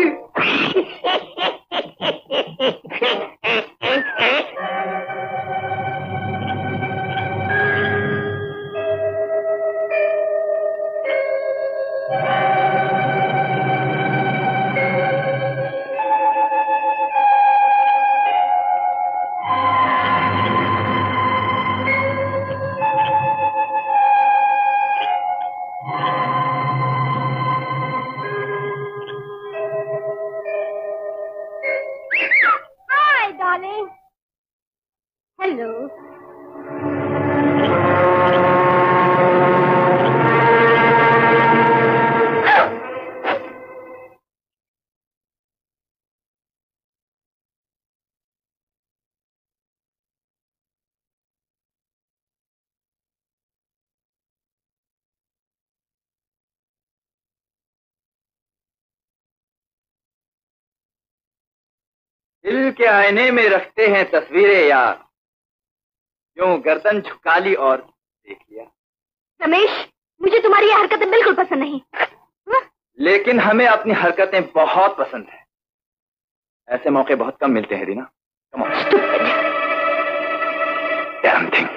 दिल के आईने में रखते हैं तस्वीरें यार, यूं गर्दन झुका ली और देख लिया। रमेश, मुझे तुम्हारी ये हरकतें बिल्कुल पसंद नहीं। हा? लेकिन हमें अपनी हरकतें बहुत पसंद है। ऐसे मौके बहुत कम मिलते हैं Reena. Come on. Damn thing.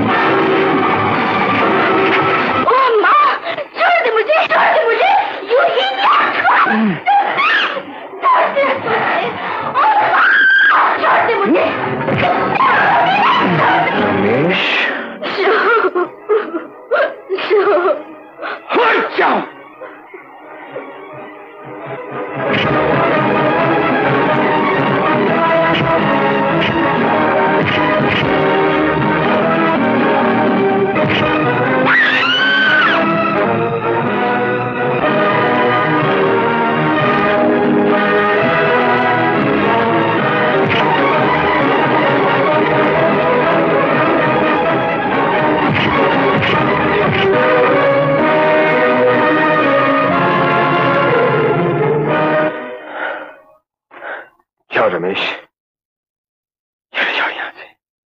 मुझे जाओ रमेश, चले जाओ यहां से।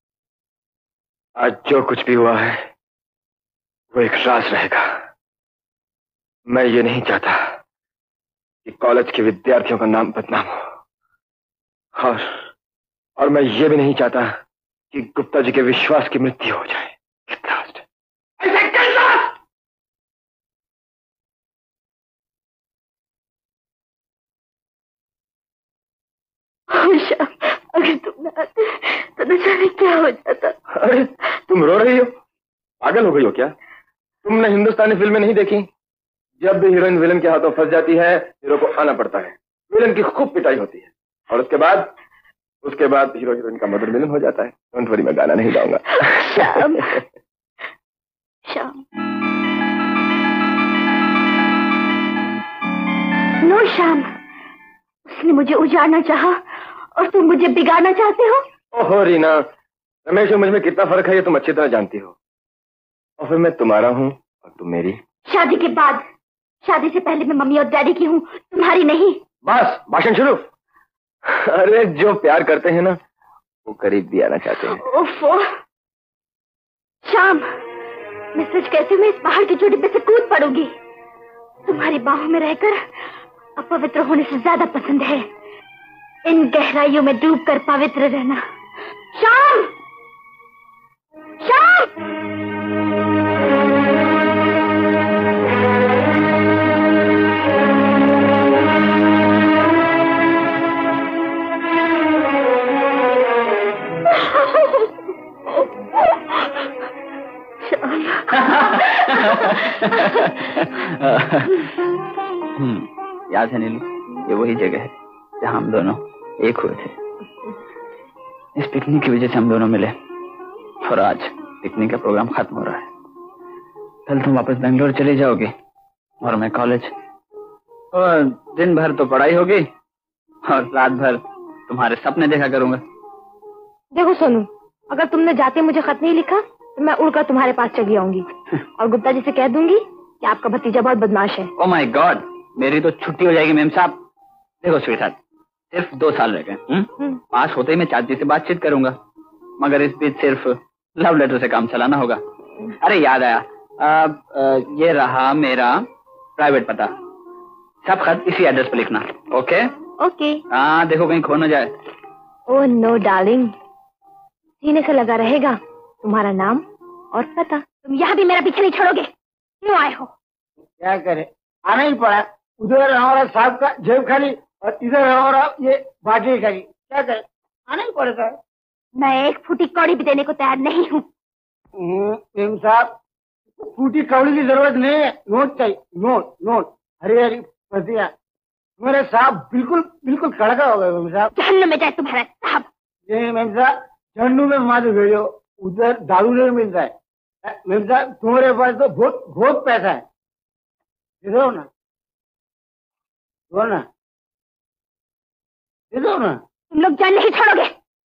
आज जो कुछ भी हुआ है वो एक राज रहेगा। मैं ये नहीं चाहता कि कॉलेज के विद्यार्थियों का नाम बदनाम हो, और और मैं ये भी नहीं चाहता कि गुप्ता जी के विश्वास की मृत्यु हो जाए। अगर तुम न आते तो न जाने क्या हो जाता। अरे तुम रो रही हो? पागल हो गई हो क्या? तुमने हिंदुस्तानी फिल्में नहीं देखी? जब भी हीरोइन विलन के हाथों फंस जाती है, हीरो को आना पड़ता है, विलन की खूब पिटाई होती है, और उसके बाद उसके बाद हीरो हीरोइन का मधुर मिलन हो जाता है। डोंट वरी, मैं गाना नहीं गाऊंगा। श्याम, श्याम, नो श्याम, उसने मुझे उजाड़ना चाहा और तुम मुझे बिगाड़ना चाहते हो। ओहो रीना, रमेश और मुझ में कितना फर्क है ये तुम अच्छी तरह जानती हो। और फिर मैं तुम्हारा हूँ और तुम मेरी। शादी के बाद, शादी से पहले मैं मम्मी और डैडी की हूँ, तुम्हारी नहीं। बस भाषण शुरू। अरे जो प्यार करते हैं ना वो करीब भी आना चाहते हैं। ओफो श्याम, मैं सच कहती हूँ, मैं इस पहाड़ की चोटी पे से कूद पड़ूंगी। तुम्हारी बाहों में रहकर अपवित्र होने से ज्यादा पसंद है इन गहराइयों में डूबकर पवित्र रहना। श्याम, श्याम, हम्म, याद है नीलू, ये वही जगह है जहाँ हम दोनों एक हुए थे। इस पिकनिक की वजह से हम दोनों मिले, और आज पिकनिक का प्रोग्राम खत्म हो रहा है। कल तुम वापस बेंगलोर चले जाओगे और मैं कॉलेज, और दिन भर तो पढ़ाई होगी और रात भर तुम्हारे सपने देखा करूंगा। देखो सोनू, अगर तुमने जाते मुझे खत नहीं लिखा तो मैं उड़कर तुम्हारे पास चली आऊंगी और गुप्ता जी से कह दूंगी कि आपका भतीजा बहुत बदमाश है। ओ माय गॉड, मेरी तो छुट्टी हो जाएगी मैम साहब। देखो स्वीटहार्ट, सिर्फ दो साल रह गए, पास होते ही मैं चाची से बातचीत करूंगा, मगर इस बीच सिर्फ लव लेटर से काम चलाना होगा। अरे याद आया, आ, आ, ये रहा मेरा प्राइवेट पता, सब खत इसी एड्रेस पर लिखना। Okay okay. हाँ देखो कहीं खो न जाए। ओह नो डार्लिंग, सीने से लगा रहेगा तुम्हारा नाम और पता। तुम यहाँ भी मेरा पीछे नहीं छोड़ोगे, क्यों आए हो? क्या करे, आना ही पड़ा। उधर हमारा साहब का जेब खाली और इधर हमारा ये बाटी खाली, क्या करे, आना ही पड़ता है। मैं एक फूटी कौड़ी भी देने को तैयार नहीं हूँ। मेम साहब, फूटी कौड़ी की जरूरत नहीं है, नोट चाहिए, नोट नोट। हरी हरी पतिया, मेरे साहब बिल्कुल बिल्कुल कड़का हो गए। मेम साहब जहन्नुम में जाए तुम्हारा साहब। मेम साहब, झंडू में मार भेजो, उधर दारू नहीं मिलता है। मेम साहब तुम्हारे पास तो बहुत बहुत पैसा है, दो ना, दो ना, दो ना। तुम लोग जान नहीं छोड़ोगे।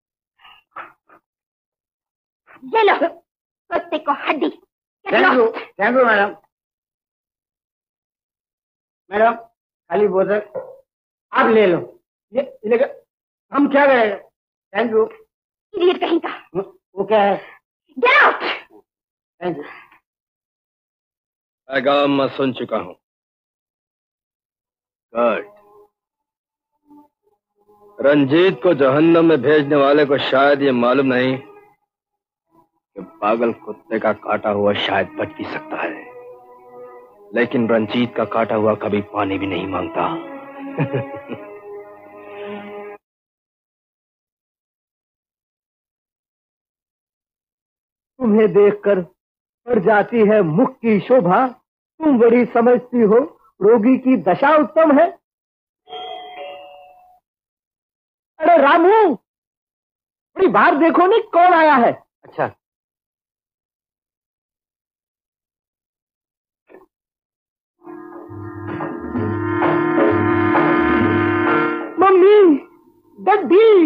ये लो कुत्ते को हड्डी। Thank you, thank you madam. Madam खाली बोतल आप ले लो, ये लेकर हम क्या करेंगे? Thank you. इडियट कहीं का। वो क्या है? Get out. Thank you. पैगाम मैं सुन चुका हूँ। गुड। रंजीत को जहन्नम में भेजने वाले को शायद ये मालूम नहीं कि पागल कुत्ते का काटा हुआ शायद बच भी सकता है, लेकिन रंजीत का काटा हुआ कभी पानी भी नहीं मांगता। तुम्हें देखकर बढ़ जाती है मुख की शोभा, तुम बड़ी समझती हो रोगी की दशा उत्तम है। अरे रामू, थोड़ी बाहर देखो नहीं कौन आया है। अच्छा। Mummy, daddy.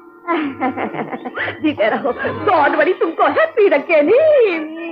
जीते रहो, गॉड बड़ी तुमको हैप्पी रखे नहीं।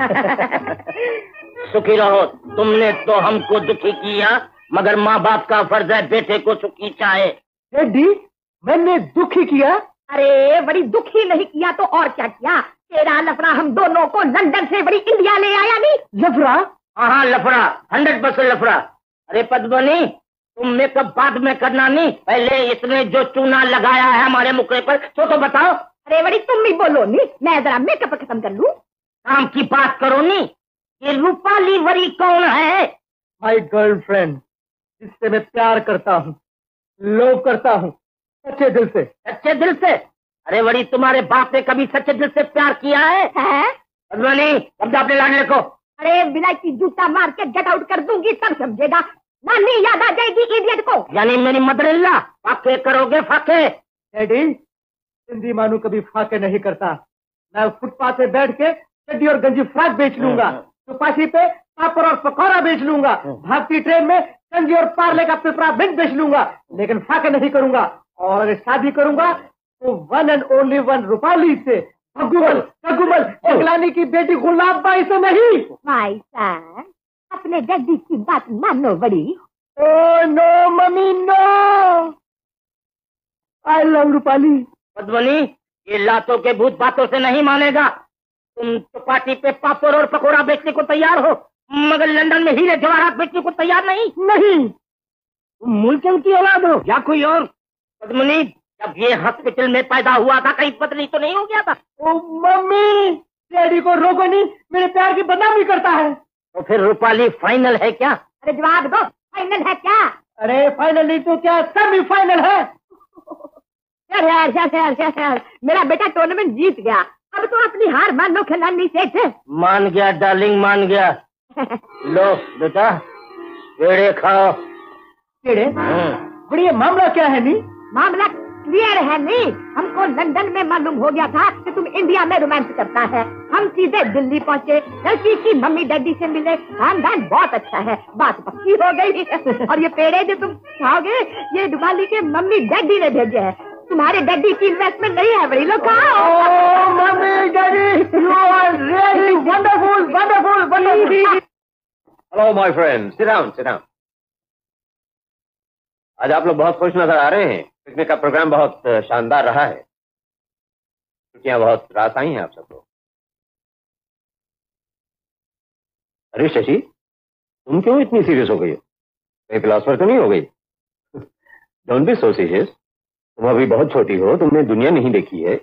सुखी रहो। तुमने तो हमको दुखी किया, मगर माँ बाप का फर्ज है बेटे को सुखी चाहे। डैडी, मैंने दुखी किया? अरे बड़ी दुखी नहीं किया तो और क्या किया? तेरा लफड़ा हम दोनों को लंदन से बड़ी इंडिया ले आया नहीं? लफड़ा? हाँ हाँ लफड़ा, हंड्रेड परसेंट लफड़ा। अरे पद्मनी, तुम मेकअप बाद में करना नहीं, पहले इसने जो चूना लगाया है हमारे मुखड़े पर तो तो बताओ। अरे बड़ी तुम भी बोलो नहीं, मैं जरा मेकअप खत्म कर लूं। काम की बात करो नहीं। ये रूपाली वरी कौन है? माई गर्लफ्रेंड, जिससे मैं प्यार करता हूँ, लव करता हूँ, सच्चे दिल से। सच्चे दिल से? अरे वरी, तुम्हारे बाप ने कभी सच्चे दिल से प्यार किया है? है? पद्मनी, अब अपने लाडले को। अरे विलायती जूता मार के गेट आउट कर दूंगी तब समझेगा। नानी याद आ जाएगी इडियट को। यानी मेरी मदर इन लॉ, फाके करोगे फाके? डैडी, हिंदी मानू कभी फाके नहीं करता। मैं फुटपाथ पे बैठ के चड्डी और गंजी फ्रॉक बेच लूंगा, चौपासी पे पापड़ और पकौड़ा बेच लूंगा, भागती ट्रेन में गंजी और पार्ले का पिपरा बिन बेच लूंगा, लेकिन फाके नहीं करूंगा। और अगर शादी करूंगा तो one and only one Rupali से, भगुमल भगुमल जगलानी की बेटी गुलाब बाई से नहीं। माई सन, अपने डैडी की बात मानो बड़ी। Oh no mummy no, I love Rupali. Padmini, ये लातों के भूत बातों से नहीं मानेगा। तुम चौपाटी पे पापड़ और पकौड़ा बेचने को तैयार हो, मगर लंदन में हीरे जवाहरात बेचने को तैयार नहीं। नहीं, तुम मूलचंद की औलाद हो या कोई और? पद्मनी, जब ये हॉस्पिटल में पैदा हुआ था कहीं पतली तो नहीं हो गया था? ओ मम्मी, डैडी को रोको नहीं, मेरे प्यार की बदनामी करता है। तो फिर रूपाली फाइनल है क्या? अरे जवाब दो, फाइनल है क्या? अरे फाइनल नहीं तो क्या, सेमी फाइनल है। यार यार यार यार यार यार, मेरा बेटा टूर्नामेंट जीत गया, अब तो अपनी हार मान लो खिलानी सेठ। मान गया डार्लिंग, मान गया। लो बेटा, पेड़े खाओ। पेड़े? बढ़िया, मामला क्या है नी? मामला क्लियर है नी। हमको लंदन में मालूम हो गया था कि तुम इंडिया में रोमांस करता है। हम सीधे दिल्ली पहुंचे, लड़की की मम्मी डैडी से मिले, खानदान बहुत अच्छा है, बात पक्की हो गई। और ये पेड़े जो तुम खाओगे, ये दिवाली के मम्मी डैडी ने भेजे हैं। तुम्हारे डैडी की इन्वेस्टमेंट नहीं है, बड़ी लोग खाओ। Mummy daddy, you are really wonderful wonderful wonderful. Hello my friend, sit down sit down. आज आप लोग बहुत खुश नजर आ रहे हैं। पिकनिक का प्रोग्राम बहुत शानदार रहा है। छुट्टियां बहुत रास आई हैं आप सबको। अरे शशि, तुम क्यों इतनी सीरियस हो गई हो? कहीं फिलोसफर तो नहीं हो गई? Don't be so serious. तुम अभी बहुत छोटी हो, तुमने दुनिया नहीं देखी है।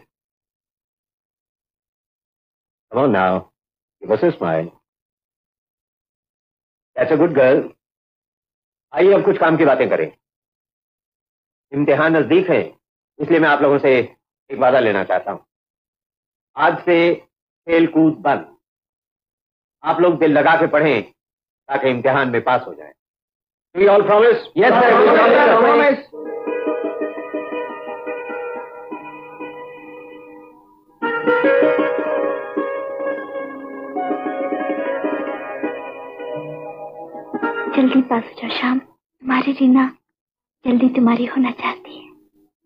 Come on now, give us a smile. That's a good girl. आइए अब कुछ काम की बातें करें। इम्तिहान नजदीक है, इसलिए मैं आप लोगों से एक वादा लेना चाहता हूं। आज से खेल कूद बंद। आप लोग दिल लगा के पढ़ें ताकि इम्तिहान में पास हो जाए। We all promise? Yes, sir. We promise. जल्दी पास हो जाओ शाम, तुम्हारी रीना जल्दी तुम्हारी होना चाहती है।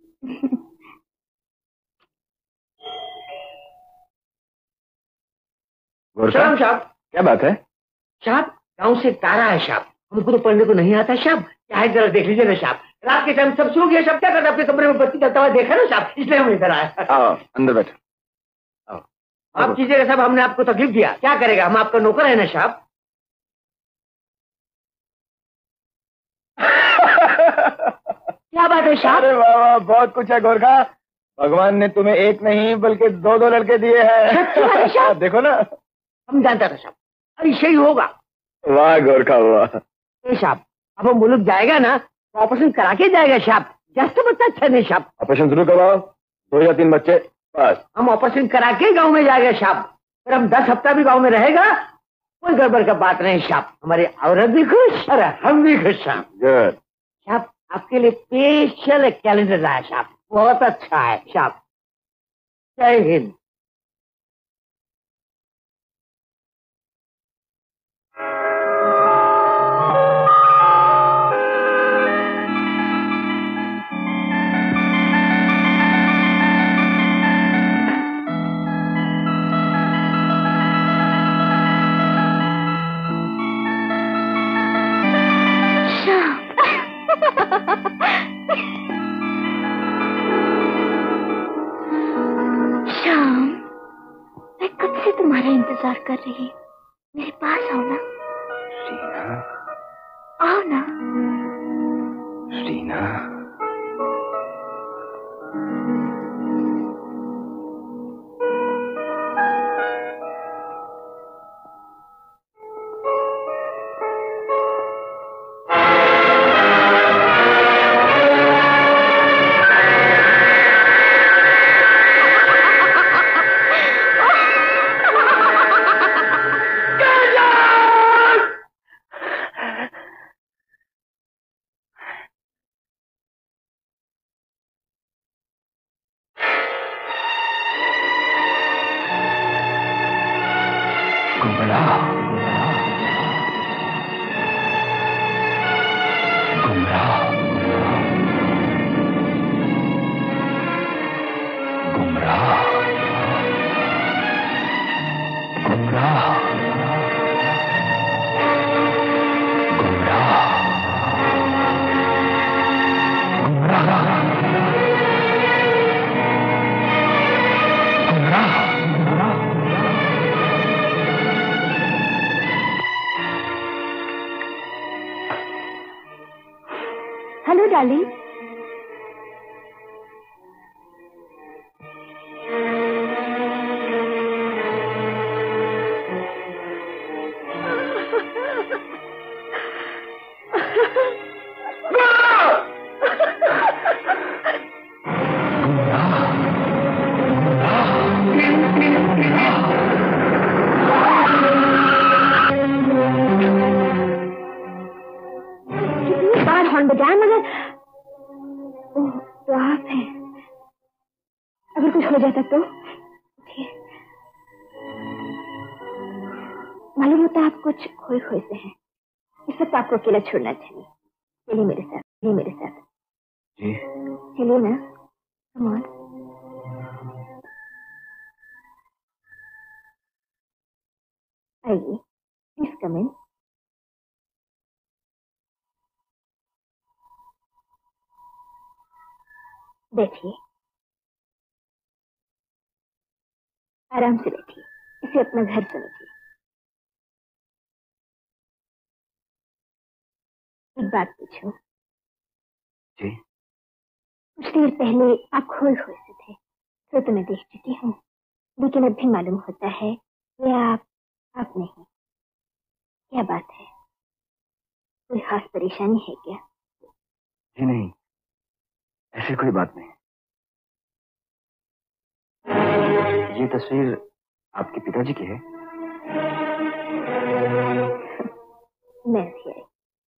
शाम साहब, क्या बात है? साहब गांव से तारा है साहब, हमको तो पढ़ने को नहीं आता साहब, चाहे जरा देख लीजिए ना साहब। रात के टाइम सब सो गया साहब, क्या करते अपने कमरे में बत्ती जलता हुआ देखा ना साहब, इसलिए हम इधर आए। आओ अंदर बैठो। आओ। आप कीजिएगा साहब, हमने आपको तकलीफ दिया, क्या करेगा, हम आपका नौकर है ना साहब। क्या बात है साहब? अरे वाह वाह, बहुत कुछ है गोरखा। भगवान ने तुम्हें एक नहीं बल्कि दो दो लड़के दिए हैं। देखो ना, हम जानता था साहब, अरे सही होगा। वाह गोरखा वाह। साहब अब हम मुल्क जाएगा ना तो ऑपरेशन करा के जाएगा साहब, जैसे बच्चा अच्छा नहीं साहब। ऑपरेशन शुरू करवाओ, दो या तीन बच्चे बस। हम ऑपरेशन करा के गाँव में जाएगा साहब, फिर हम दस हफ्ता भी गाँव में रहेगा, कोई गड़बड़ का बात नहीं साहब। हमारी औरत भी खुश और हम भी खुश साहब। गुड साहब, आपके लिए स्पेशल एक कैलेंडर आया साहब, बहुत अच्छा है साहब। जय हिंद। इंतजार कर रही है। मेरे पास आओ ना। रीना, आओ ना। रीना, डार्लिंग। कितनी बार हॉर्न बजाया मगर तो आप हैं। अगर कुछ हो जाता तो मालूम होता आप कुछ खोए खोए से हैं। इस वक्त आपको अकेला छोड़ना चाहिए। चलिए मेरे साथ, चलिए मेरे साथ। जी चलिए ना, कम ऑन। आइए, प्लीज कम इन। बैठिए, आराम से बैठिए। इसे अपना घर समझिए। एक बात पूछूं? जी। कुछ देर पहले आप खोए खोए से थे, तो, तो मैं देख चुकी हूँ, लेकिन अब भी मालूम होता है कि आप आप नहीं। क्या बात है? कोई खास परेशानी है क्या? जी नहीं, ऐसी कोई बात नहीं। ये तस्वीर आपके पिताजी की है? मैं भी आई।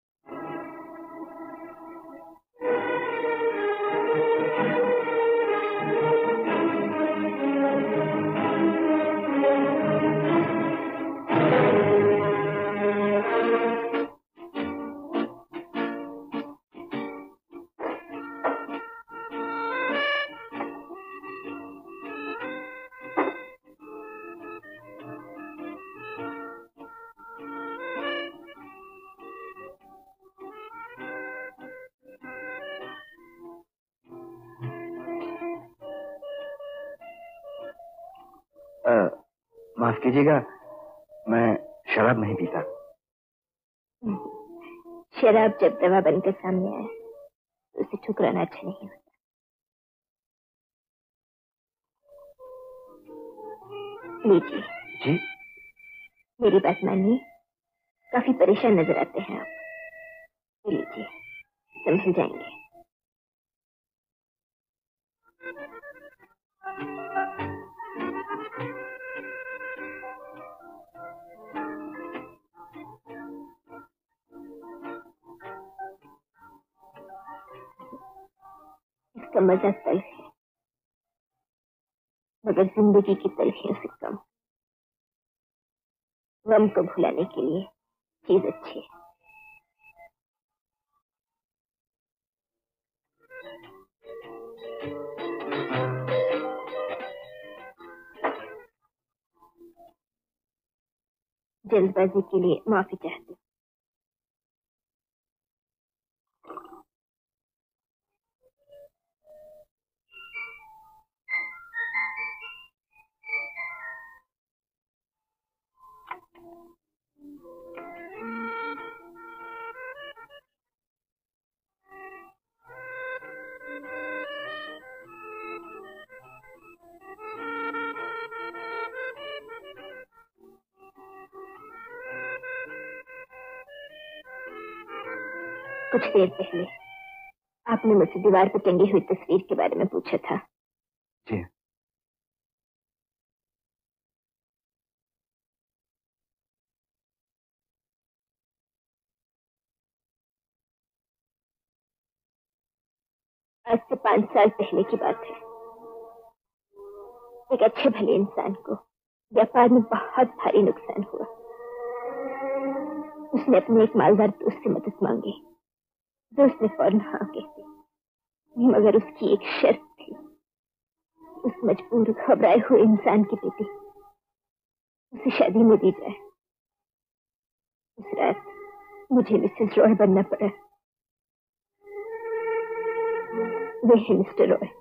माफ कीजिएगा, मैं शराब नहीं पीता। शराब जब दवा बनकर सामने आए तो उसे ठुकराना अच्छा नहीं होता। लीजिए। जी? मेरी बात मानिए, काफी परेशान नजर आते हैं आप। लीजिए, संभल जाएंगे। इसका मजा तल्ख है, मगर जिंदगी की तल्खियों से कम। गम को भुलाने के लिए चीज अच्छी है। जल्दबाजी के लिए माफी चाहती हूँ। कुछ देर पहले आपने मुझसे दीवार पर टंगी हुई तस्वीर के बारे में पूछा था। जी। आज से पांच साल पहले की बात है। एक अच्छे भले इंसान को व्यापार में बहुत भारी नुकसान हुआ। उसने अपने एक मालदार दोस्त से मदद मांगी। दोस्त ने फौरन हाँ कह दी, मगर उसकी एक शर्त थी। उस मजबूर घबराए हुए इंसान की बेटी उसे शादी में दी जाए। उस रात मुझे मिसेस रॉय बनना पड़ा। वे है मिस्टर रॉय,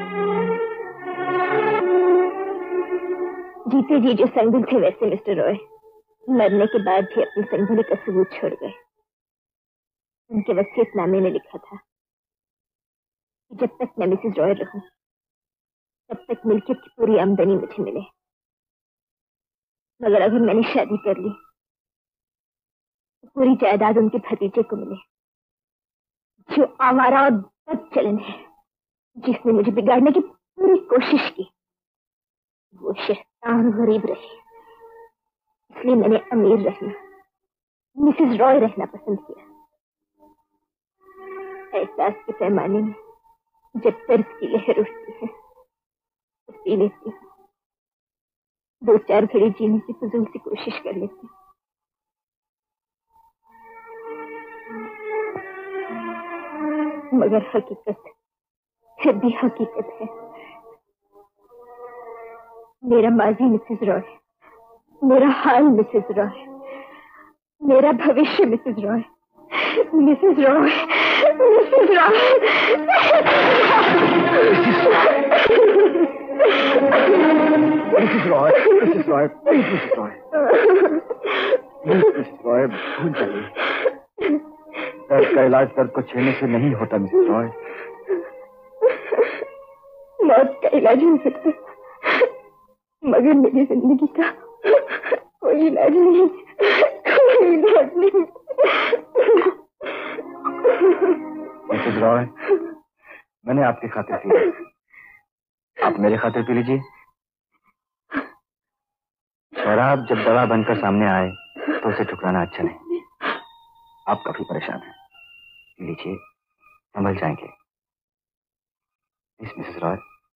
जीते जी जो संगुल थे वैसे मिस्टर रॉय मरने के बाद भी अपनी संगुली का सबूत छोड़ गए। उनके वसीयतनामे में लिखा था कि जब तक मैं मिसेस रॉय रहूं तब तक मिल्कियत की पूरी आमदनी मुझे मिले, मगर अगर मैंने शादी कर ली तो पूरी जायदाद उनके भतीजे को मिले, जो आवारा और बदचलन है, जिसने मुझे बिगाड़ने की पूरी कोशिश की। वो शैतान गरीब रहे, इसलिए मैंने अमीर रहना, मिसेस रॉय रहना पसंद किया। एहसास के पैमाने में जब तर्ज की लहर उठती है तो पी लेती हूँ। दो चार घड़ी जीने की फजूल सी कोशिश कर लेती हूँ। मगर हकीकत फिर भी हकीकत है। मेरा माजी मिसेस रॉय, मेरा हाल मिसेस रॉय, मेरा भविष्य Mrs Roy, Mrs Roy, Mrs Roy. Mrs Roy, Mrs Roy, please Mrs Roy, Mrs Roy, भूल जाइए। दर्द का इलाज दर्द को छेड़ने से नहीं होता मिसेस रॉय। मौत का इलाज हो सकता, मगर मेरी जिंदगी का कोई इलाज नहीं, कोई इलाज नहीं। मिसेस रॉय, मैंने आपकी खातिर पी, आप मेरे खातिर पी लीजिए। शराब जब दवा बनकर सामने आए तो उसे ठुकराना अच्छा नहीं। आप काफी परेशान हैं, पी लीजिए, संभल जाएंगे। मिसेस रॉय।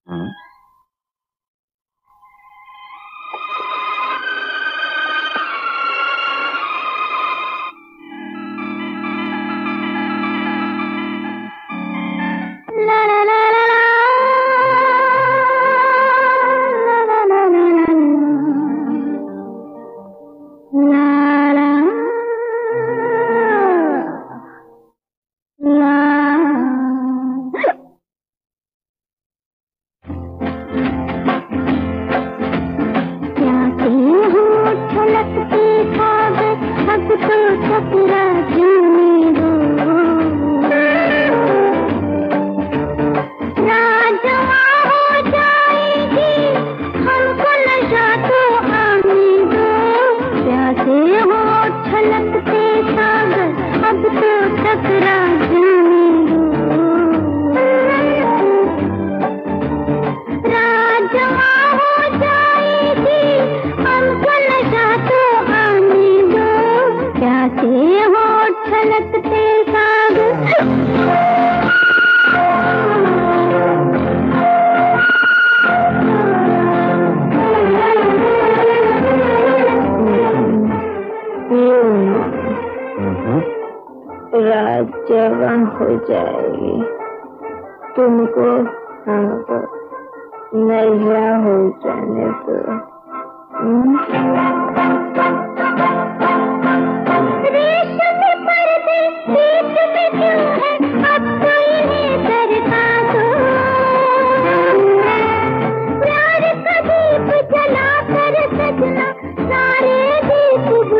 हो जाएगी, तुमको नशा हो जाने दो। रेशम पर्दे बीच में क्यों है, अब तो इन्हें सरका दो। प्यार का दीप जला कर सजना सारे दीप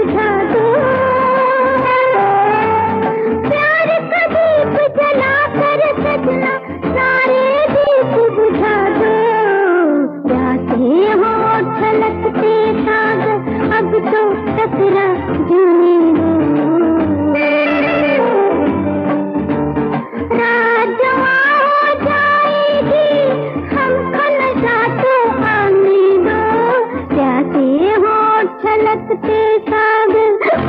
अब तो टकरा जाने दो। रात जवां हो जाएगी, हमको नशा तो आने दो। प्यासे होंठ छलकते सागर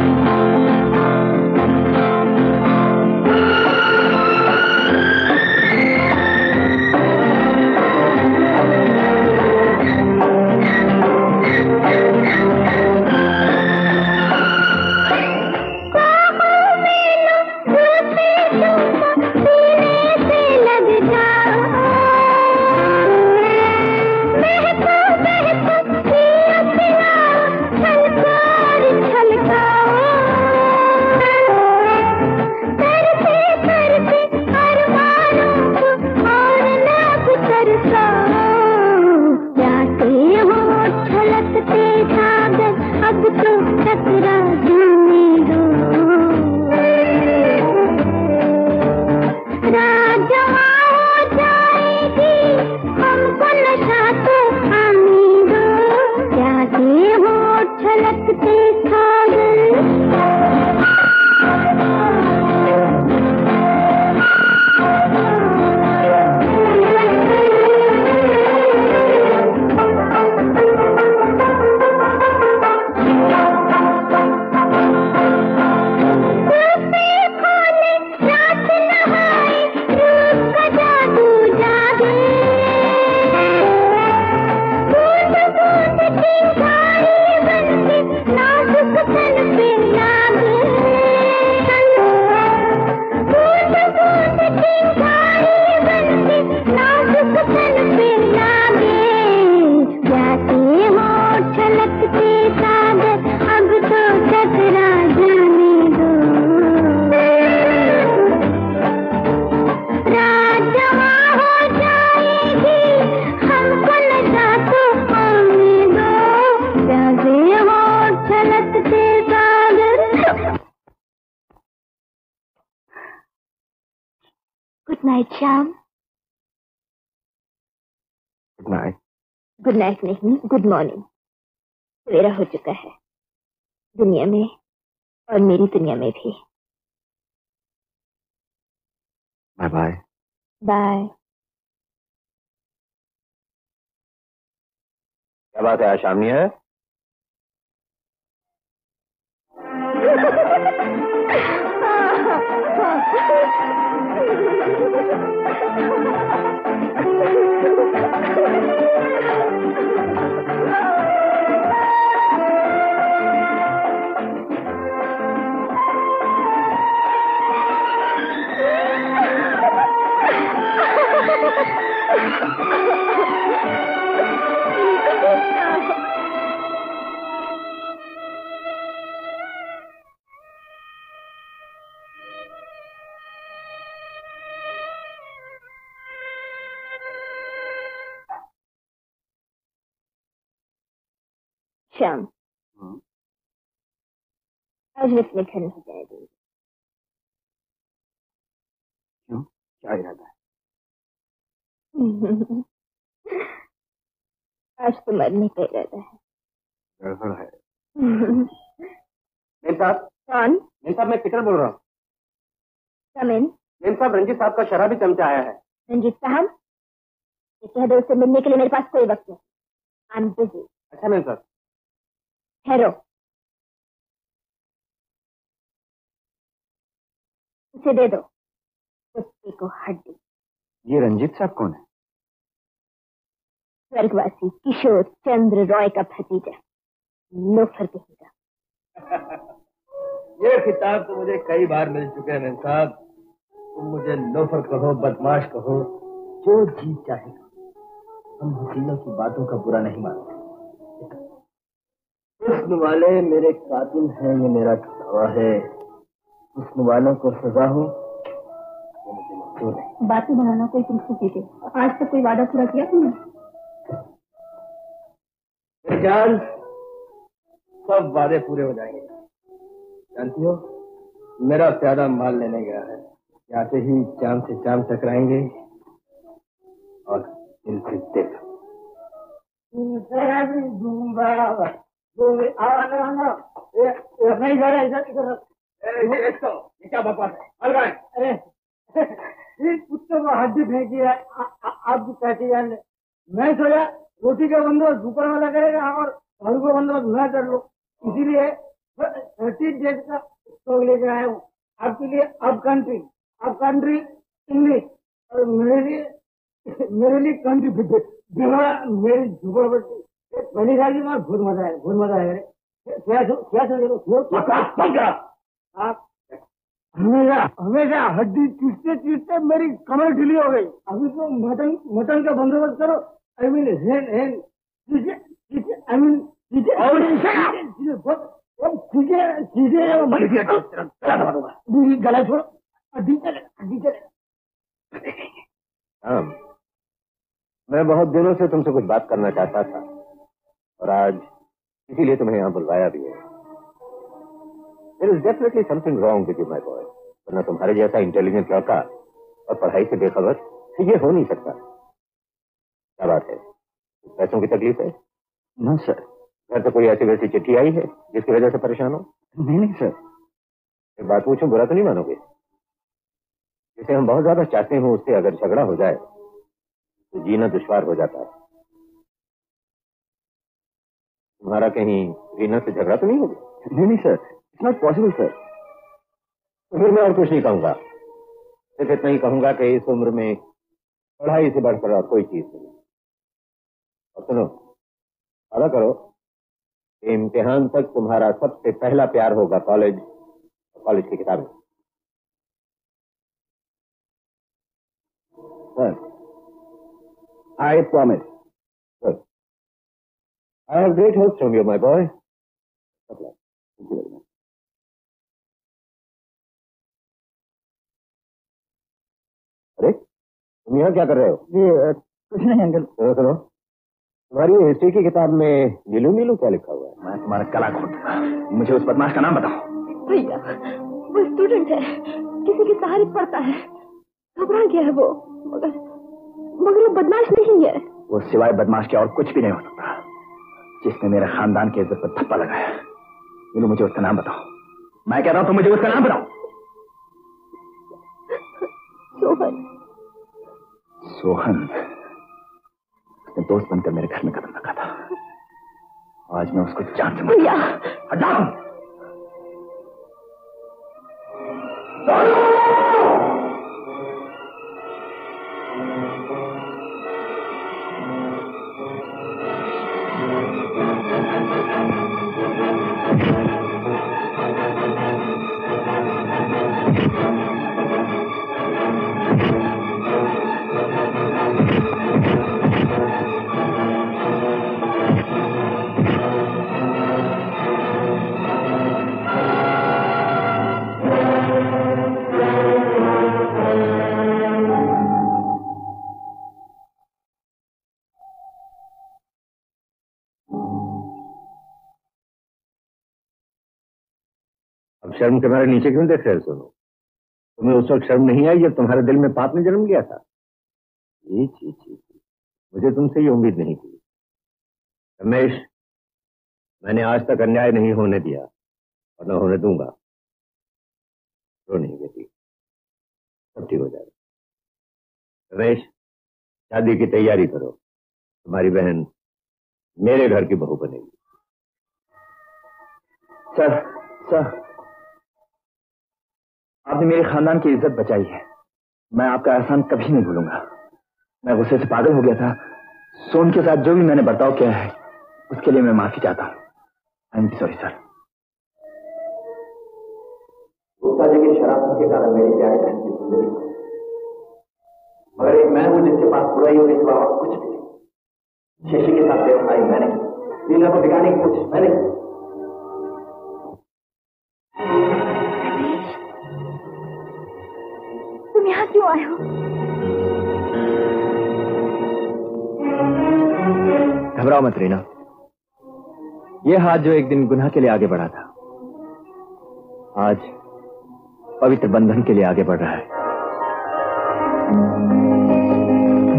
Shyam. Good night. Good night नहीं, गुड मॉर्निंग। सवेरा हो चुका है दुनिया में और मेरी दुनिया में भी। Bye bye. बाय। क्या बात है, आज शाम नहीं है? श्याम, आज मैं अपने घर नहीं जाने दूंगी। क्यों? क्या इरादा है? आज तो मरने का इरादा है। गड़बड़ है। मेम साहब। कौन? मेम साहब, मैं फिकर बोल रहा हूँ। कम इन। मेम साहब, रंजीत साहब का शराबी चमचा आया है। रंजीत साहब, ये कह दो उससे मिलने के लिए मेरे पास कोई वक्त नहीं। I am busy. अच्छा मेम साहब। ठहरो, उसे दे दो कुत्ते को हड्डी। ये रंजीत साहब कौन है? स्वर्गवासी किशोर चंद्र रॉय का भतीजा, लोफर कहेगा। ये खिताब तो मुझे कई बार मिल चुके हैं मेम साहब। तुम मुझे लोफर कहो, बदमाश कहो, जो जी चाहे। हम हसीनों की बातों का बुरा नहीं मानते। हुस्न वाले मेरे कातिल हैं, ये मेरा दावा है। हुस्न वालों को सजा हो ये मुझे मंजूर है। बातें बनाना कोई तुमसे सीखे। आज तक कोई वादा पूरा किया तुमने? जान, सब वादे पूरे हो जाएंगे। जानती हो, मेरा प्यादा माल लेने गया है। आते ही चाम से चाम टकराएंगे और दिल से दिल। नहीं जा रहा इधर इधर क्या बकवास है? अरे इस कुत्ते को हड्डी फेंकी है आप भी कहती है मैं सोचा रोटी का बंदोबस्त ऊपर वाला करेगा और घर को बंदोबस्त मैं कर लो, इसीलिए थर्टी डेज का स्टॉक लेकर आया हूँ आपके लिए। अब कंट्री अब कंट्री इंग्लिश और मेरे लिए मेरे लिए कंट्री मेरी झुपड़पट्टी पहली साल में बहुत मजा आया बहुत मजा आया। क्या क्या आप हमेशा हमेशा हड्डी चूसते चूसते मेरी कमर ढीली हो गई। अभी तो मटन मटन का बंदोबस्त करो। आई मीन हैंड हैंड चीजें चीजें आई मीन चीजें और चीजें चीजें गला छोड़ो हड्डी चले हड्डी चले। हाँ, मैं बहुत दिनों से तुमसे कुछ बात करना चाहता था और आज इसीलिए तुम्हें यहाँ बुलवाया भी है। There is definitely something wrong with you, my boy. वरना तुम्हारे जैसा इंटेलिजेंट लड़का और पढ़ाई से बेखबर ये हो नहीं सकता। क्या बात है, पैसों की तकलीफ है? ना सर। घर से कोई ऐसी वैसी चिट्ठी आई है जिसकी वजह से परेशान हो? नहीं नहीं सर। एक बात पूछूं, बुरा तो नहीं मानोगे? जिसे हम बहुत ज्यादा चाहते हैं उससे अगर झगड़ा हो जाए तो जीना दुश्वार हो जाता है। तुम्हारा कहीं रीना से झगड़ा तो नहीं हो गया? नहीं नहीं sir, it's not possible sir. तो फिर मैं और कुछ नहीं कहूंगा, सिर्फ इतना ही कहूंगा कि इस उम्र में पढ़ाई से बढ़कर और कोई चीज नहीं। और सुनो, वादा करो कि इम्तिहान तक तुम्हारा सबसे पहला प्यार होगा कॉलेज, कॉलेज की किताबें। Sir, I promise. Good. I have great hopes from you, my boy. अरे तुम यहाँ क्या कर रहे हो? ये कुछ नहीं अंकल। सुनो सुनो, तुम्हारी हिस्ट्री की किताब में नीलू नीलू क्या लिखा हुआ है? मैं तुम्हारा गला घोट दूंगा। मुझे उस बदमाश का नाम बताओ। भैया वो स्टूडेंट है, किसी की तारीफ पढ़ता है, घबरा गया है वो, मगर मगर वो बदमाश नहीं है। वो सिवाय बदमाश के और कुछ भी नहीं हो सकता जिसने मेरे खानदान की इज्जत पर थप्पा लगाया। नीलू मुझे उसका नाम बताओ। मैं कह रहा हूं तो मुझे उसका नाम बताओ। सोहन। सोहन उसने दोस्त बनकर मेरे घर में कदम रखा था। आज मैं उसको जान से भैया हटाओ। शर्म के मारे नीचे क्यों देख रहे हो? सुनो, तुम्हें उस वक्त शर्म नहीं आई जब तुम्हारे दिल में पाप ने जन्म लिया था? जी जी जी मुझे तुमसे ये उम्मीद नहीं थी रमेश। मैंने आज तक अन्याय नहीं होने दिया और न होने दूंगा। रो नहीं बेटी, सब ठीक हो जाएगा। रमेश, शादी की तैयारी करो, तुम्हारी बहन मेरे घर की बहू बनेगी। सर सर, आपने मेरे खानदान की इज्जत बचाई है। मैं आपका एहसान कभी नहीं भूलूंगा। मैं गुस्से से पागल हो गया था। सोन के साथ जो भी मैंने बर्ताव किया है उसके लिए मैं माफी चाहता हूँ। I am sorry sir. गुस्सा जी की शराब के कारण मेरी प्यारी बहन की जिंदगी, मगर एक मैं हूं जिसके पास बुराई होने के बाद कुछ भी नहीं। शेषी के साथ बेवफाई मैंने, रीना को बिगाड़ने की कोशिश मैंने। तुम यहाँ क्यों आए हो? घबराओ मत रीना, ये हाथ जो एक दिन गुनाह के लिए आगे बढ़ा था आज पवित्र बंधन के लिए आगे बढ़ रहा है।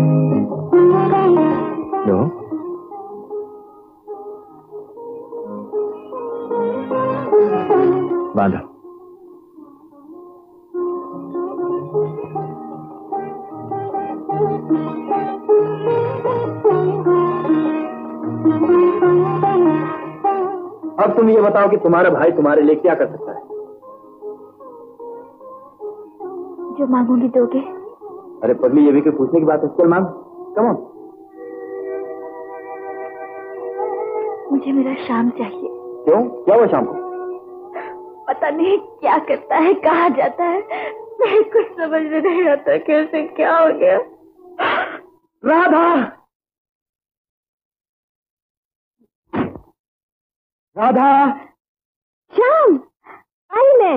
लो, अब तुम ये बताओ कि तुम्हारा भाई तुम्हारे लिए क्या कर सकता है? जो मांगूंगी दोगे? अरे पगली, ये भी कोई पूछने की बात है? चल मांग, कम ऑन। मुझे मेरा शाम चाहिए। क्यों? क्या हुआ शाम को? पता नहीं क्या करता है, कहाँ जाता है, मैं कुछ समझ में नहीं आता कैसे क्या हो गया। राधा, राधा, श्याम, आई मैं।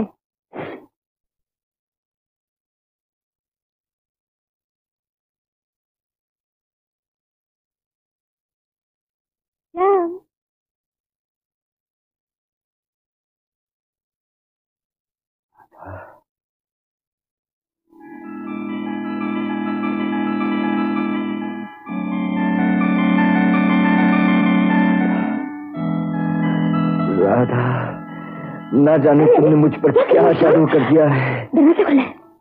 श्याम, राधा, ना जाने तुमने मुझ पर क्या जादू कर दिया है। दरवाजा खोला।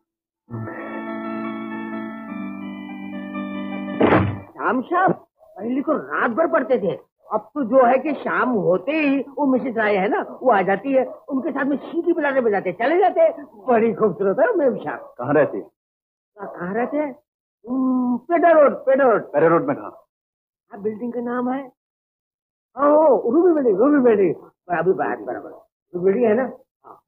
शाम शाम पहले तो रात भर पढ़ते थे, अब तो जो है कि शाम होते ही वो मिसेस राय है ना, वो आ जाती है, उनके साथ में सीटी बजाते बजाते चले जाते हैं। बड़ी खूबसूरत है मैम शाम। कहाँ रहती है? कहाँ रहते हैं? Peddar road. Peddar road. Peddar road में कहाँ? हाँ, बिल्डिंग का नाम है ओ रूबी बिल्डिंग। रूबी बिल्डिंग अभी बात बराबर रूबी बिल्डिंग है ना।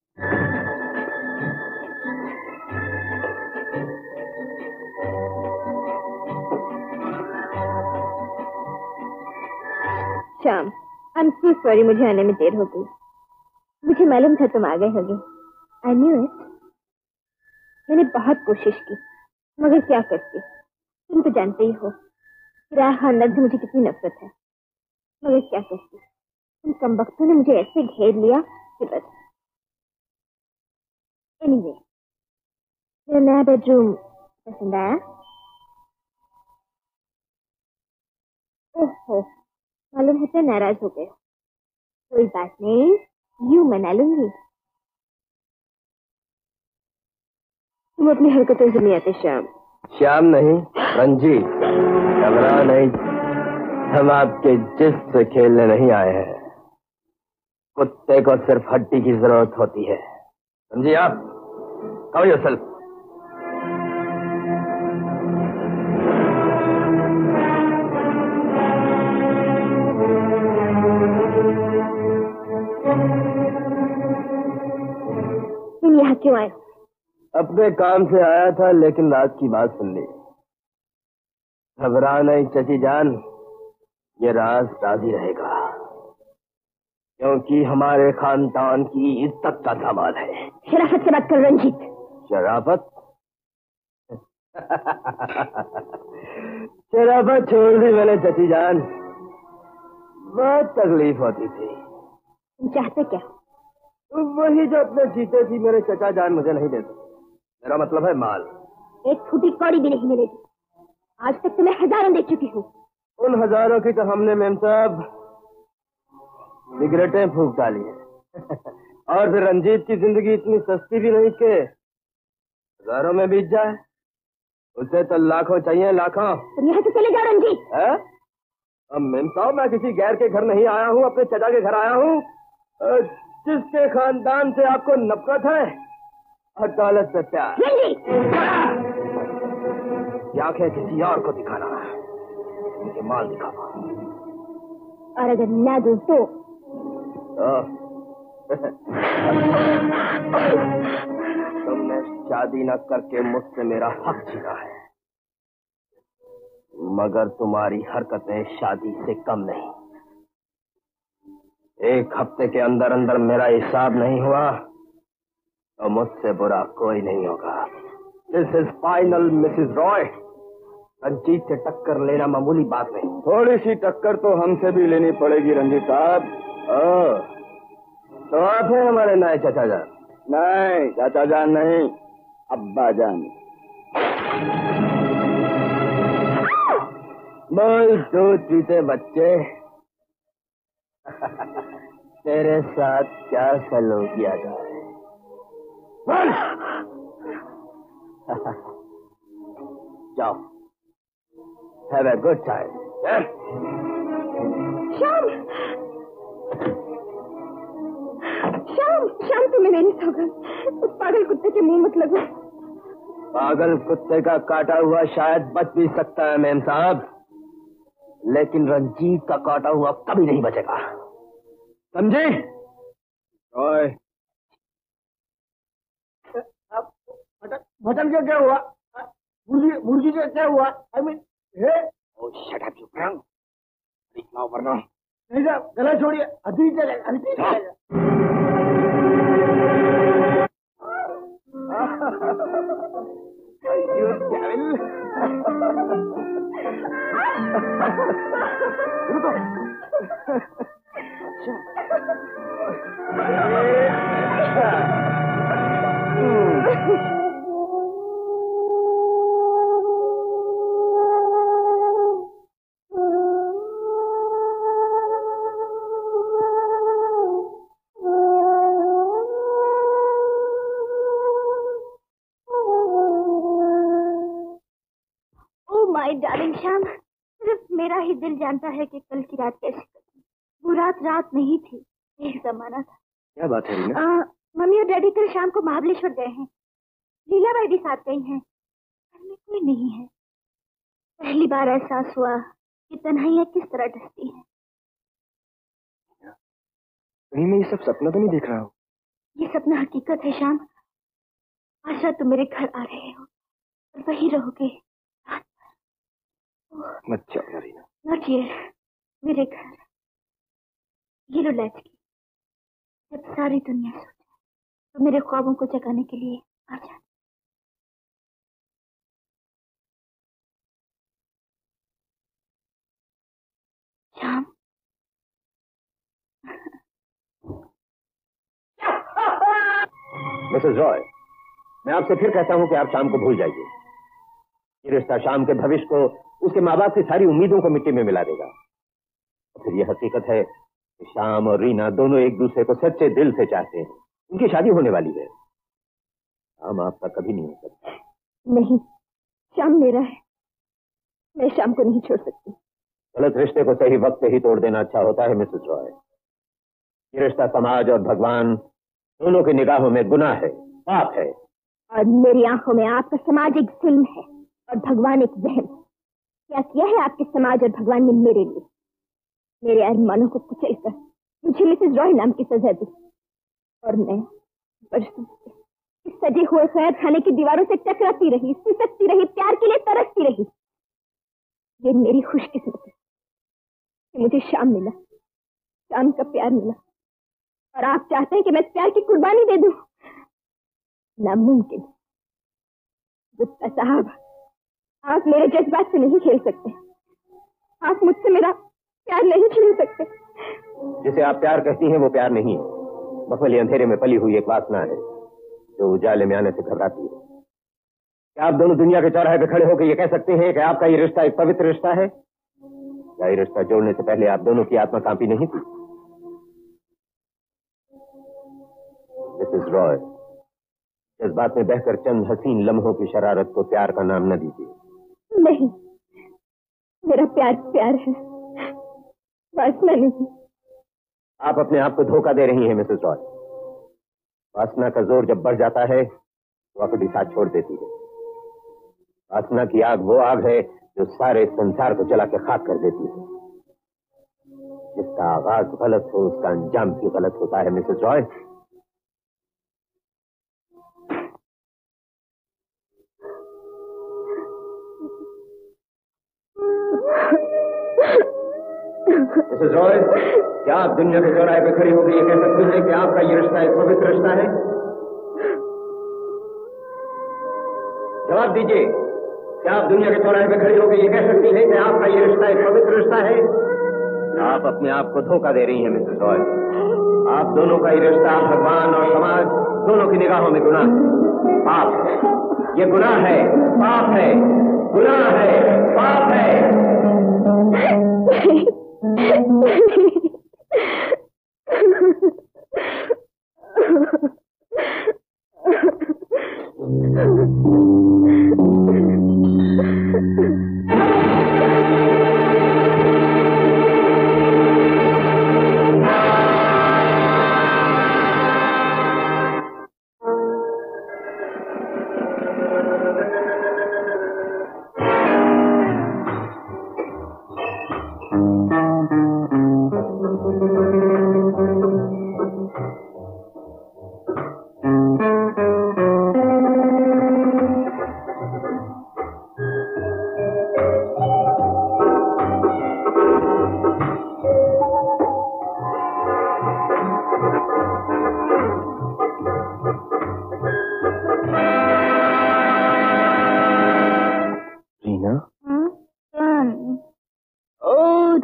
Shyam, I am so sorry, मुझे आने में देर हो गई। मुझे मालूम था तुम आ गए होगे। I knew it. मैंने बहुत कोशिश की, मगर क्या करती, तुम तो जानते ही हो राय खानदान से मुझे कितनी नफरत है। मगर क्या करती, तुम कमबख्तों ने मुझे ऐसे घेर लिया कि बस। एनीवे, मेरा नया बेडरूम पसंद आया? ओहो, मालूम होता है नाराज हो गए। कोई बात नहीं, यूं मना लूंगी। तुम अपनी हरकतों से नहीं आते श्याम। श्याम नहीं, रंजीत। घबरा नहीं, हम आपके जिस्म से खेलने नहीं आए हैं। कुत्ते को सिर्फ हड्डी की जरूरत होती है। समझिए आप? कहो योरसेल्फ। तुम यहाँ क्यों आए? अपने काम से आया था, लेकिन रात की बात सुन ली। घबरा नहीं चची जान, ये राज राजी रहेगा, क्योंकि हमारे खानदान की इज्जत का सवाल है। शराफत से बात कर रंजीत। शराफत? शराफत छोड़ दी मैंने चची जान, बहुत तकलीफ होती थी। तुम चाहते क्या? वही जो अपने जीते थी मेरे चचा जान मुझे नहीं देते। मेरा मतलब है माल। एक फूटी कौड़ी भी नहीं मिलेगी। आज तक तुम्हें हजारों दे चुकी हूँ। उन हजारों की तो हमने मेम साहब सिगरेटें फूंक डाली है। और फिर रंजीत की जिंदगी इतनी सस्ती भी नहीं कि हजारों में बीत जाए। उसे तो लाखों चाहिए, लाखों। तुम यहाँ से चले जाओ रंजीत। है? अब मेम साहब, मैं किसी गैर के घर नहीं आया हूँ, अपने चचा के घर आया हूँ, जिसके खानदान से आपको नफरत है और दौलत से प्यार। आंखें किसी और को दिखाना, मुझे माल दिखावा। और अगर ना दूं तो? तुमने शादी न करके मुझसे मेरा हक छीना है, मगर तुम्हारी हरकतें शादी से कम नहीं। एक हफ्ते के अंदर अंदर मेरा हिसाब नहीं हुआ तो मुझसे बुरा कोई नहीं होगा। This is final Mrs Roy. Ranjit से टक्कर लेना मामूली बात नहीं। थोड़ी सी टक्कर तो हमसे भी लेनी पड़ेगी रंजीत साहब। तो आप हैं हमारे नए चाचा जान? नहीं, चाचा जान नहीं, अब्बा जान। बोल दूध पीते बच्चे, तेरे साथ क्या सलूक किया जाए? जाओ, have a good time. Shyam, Shyam, Shyam तुम्हें मेरी सौगंध, उस पागल कुत्ते के मुंह मत लगो। पागल कुत्ते का काटा हुआ शायद बच भी सकता है मेम साहब, लेकिन रंजीत का काटा हुआ कभी नहीं बचेगा, समझे? ओए मटन का क्या हुआ? मुर्गी मुर्गी का क्या हुआ? I mean oh shut up you Prem, वरना नहीं साहब, गला छोड़िए, अभी चलेगा, अभी चलेगा। You devil! डार्लिंग श्याम, सिर्फ मेरा ही दिल जानता है कि कल की रात कैसी कटी। वो रात रात नहीं थी, एक जमाना था। क्या बात है रीना? मम्मी और डैडी कल शाम को महाबलेश्वर गए हैं, लीला भाई भी साथ गई हैं, घर में कोई नहीं है। पहली बार एहसास हुआ कि तन्हाइयाँ किस तरह डसती हैं। कहीं मैं ये सब सपना तो नहीं देख रहा हूँ? ये सपना हकीकत है श्याम। आज रात तुम मेरे घर आ रहे हो और वहीं रहोगे। मत जाओ रीना। नॉट हियर, मेरे घर। ये लो लैच की। जब सारी दुनिया सो जाए तो मेरे ख्वाबों को जगाने के लिए आ जाना। श्याम, मिसेस रॉय, मैं आपसे फिर कहता हूं कि आप शाम को भूल जाइए। ये रिश्ता शाम के भविष्य को, उसके माँ बाप की सारी उम्मीदों को मिट्टी में मिला देगा। और फिर ये हकीकत है कि शाम और रीना दोनों एक दूसरे को सच्चे दिल से चाहते हैं। उनकी शादी होने वाली है। शाम आपका कभी नहीं हो सकता। नहीं, शाम मेरा है। मैं शाम को नहीं छोड़ सकती। गलत रिश्ते को सही वक्त पे ही तोड़ देना अच्छा होता है मिसेस रॉय। ये रिश्ता समाज और भगवान दोनों की निगाहों में गुनाह है, पाप है। और मेरी आंखों में आपका समाज एक जुल्म है और भगवान एक वहम। क्या किया है आपके समाज और भगवान ने मेरे लिए? मेरे अरमानों को कुचलकर मुझे मिसेस रॉय नाम की सजा दी और मैं बरसों से इस सजे हुए खैर खाने की दीवारों से टकराती रही, सिसकती रही, प्यार के लिए तरसती रही। ये मेरी खुशकिस्मती कि मुझे शाम मिला, शाम का प्यार मिला। और आप चाहते हैं कि मैं प्यार की कुर्बानी दे दूं? नामुमकिन। गुप्ता साहब, आप मेरे जज्बात से नहीं खेल सकते। आप मुझसे मेरा प्यार नहीं छीन सकते। जिसे आप प्यार कहती हैं वो प्यार नहीं है, मखमली अंधेरे में पली हुई एक वासना है जो उजाले में आने से घबराती है। क्या आप दोनों दुनिया के चौराहे पे खड़े होकर ये कह सकते हैं कि आपका ये रिश्ता एक पवित्र रिश्ता है? क्या ये रिश्ता जोड़ने से पहले आप दोनों की आत्मा कांपी नहीं थी? मिसेस रॉय, जज्बात में बहकर चंद हसीन लम्हों की शरारत को प्यार का नाम न दीजिए। नहीं, मेरा प्यार प्यार है, वासना नहीं। आप अपने आप को धोखा दे रही हैं मिसेस रॉय। वासना का जोर जब बढ़ जाता है तो अपनी साथ छोड़ देती है। वासना की आग वो आग है जो सारे संसार को जला के खाक कर देती है। जिसका आगाज गलत हो उसका अंजाम भी गलत होता है मिसेस रॉय। मिसेस रॉय, क्या आप दुनिया के चौराहे पे खड़ी होकर ये कह सकती हैं कि आपका ये रिश्ता एक पवित्र रिश्ता है? जवाब दीजिए। क्या आप दुनिया के चौराहे पे खड़ी होकर ये कह सकती हैं कि आपका ये रिश्ता एक पवित्र रिश्ता है? आप अपने आप को धोखा दे रही हैं मिसेस रॉय। आप दोनों का ये रिश्ता भगवान और समाज दोनों की निगाहों में गुनाह है, पाप है। ये गुनाह है, पाप है, गुनाह है, पाप है।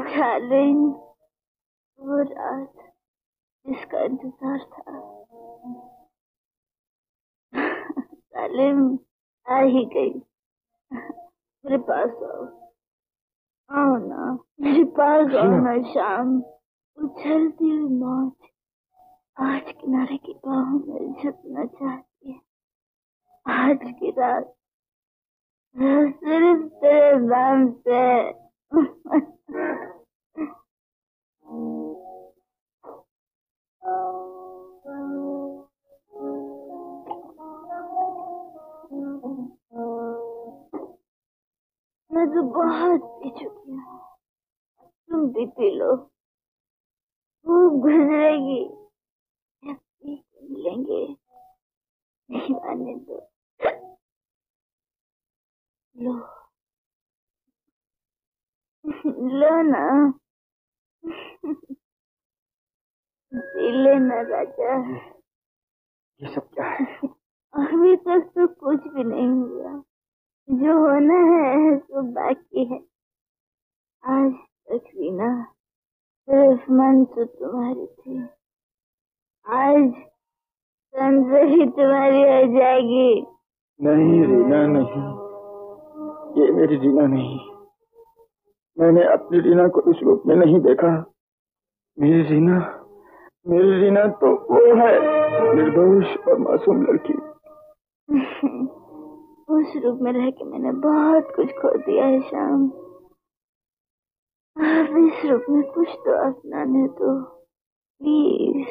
डार्लिंग, वो रात जिसका इंतजार था सालिम आ ही गई। मेरे पास आओ, आओ ना, मेरे पास आओ ना शाम। उछलती हुई मौज आज किनारे की बाहों में झुकना चाहती है। आज की रात सिर्फ तेरे नाम से। मैं तो बहुत पी चुकी हूँ, तुम भी पी लो। वो गुजरेगी, जब पी के मिलेंगे। नहीं आने दो, लो लो ना, पी लेना राजा। ये सब क्या है? अभी तक तो कुछ भी नहीं हुआ, जो होना है तो बाकी है। आज तक रीना सिर्फ मन तो तुम्हारी थी, आज तन से ही तुम्हारी हो जाएगी। नहीं रीना नहीं, ये मेरी रीना नहीं। मैंने अपनी रीना को इस रूप में नहीं देखा। मेरी रीना, मेरी रीना तो वो है, निर्दोष और मासूम लड़की। उस रूप में रह के मैंने बहुत कुछ खो दिया है शाम। अब इस रूप में कुछ तो अपनाने दो प्लीज।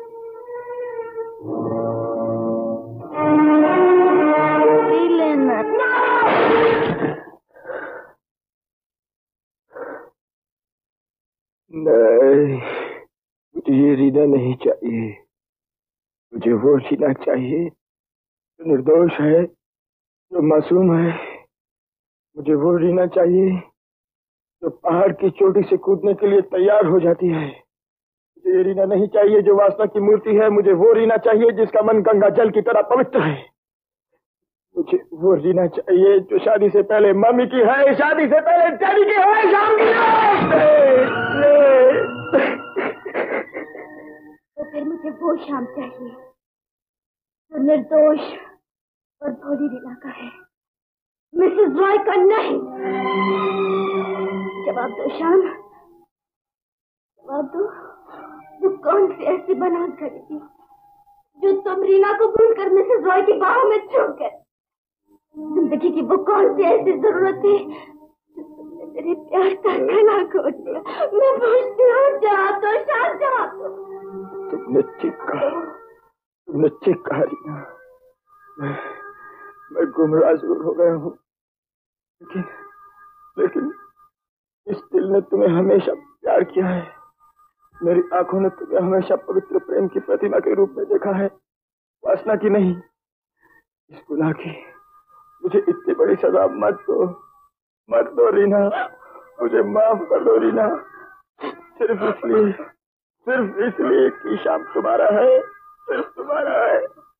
पी लेना। नहीं, मुझे ये रीना नहीं चाहिए। मुझे वो रीना चाहिए जो निर्दोष है, जो मासूम है। मुझे वो रीना चाहिए जो पहाड़ की चोटी से कूदने के लिए तैयार हो जाती है। मुझे ये रीना नहीं चाहिए जो वासना की मूर्ति है। मुझे वो रीना चाहिए जिसका मन गंगा जल की तरह पवित्र है। मुझे वो रीना चाहिए जो शादी से पहले मम्मी की है, शादी से पहले डैडी की है। शाम की तो फिर मुझे वो शाम चाहिए जो निर्दोष और भोली रीना का है, मिसेस रॉय का नहीं। जवाब दो शाम, जवाब दो। वो कौन सी ऐसी बनावट करेगी जो तुम रीना को भूलकर मिसेस रॉय की बाहों में छुप गए? जिंदगी की वो कौन सी ऐसी जरूरत थी जो तुमने मेरे प्यार का गला घोट दिया? मैं पूछती हूँ, जवाब दो शाम, जवाब दो। तुमने ठीक कहा, तुमने ठीक कहा रीना। मैं मैं गुमराह जरूर हो गया हूँ, लेकिन लेकिन इस दिल ने तुम्हें हमेशा प्यार किया है। मेरी आंखों ने तुम्हें हमेशा पवित्र प्रेम की प्रतिमा के रूप में देखा है, वासना की नहीं। इस गुनाह की मुझे इतनी बड़ी सजा मत दो, मत दो रीना। मुझे माफ कर दो रीना, सिर्फ इसलिए सिर्फ इसलिए कि शाम तुम्हारा है, सिर्फ तुम्हारा है।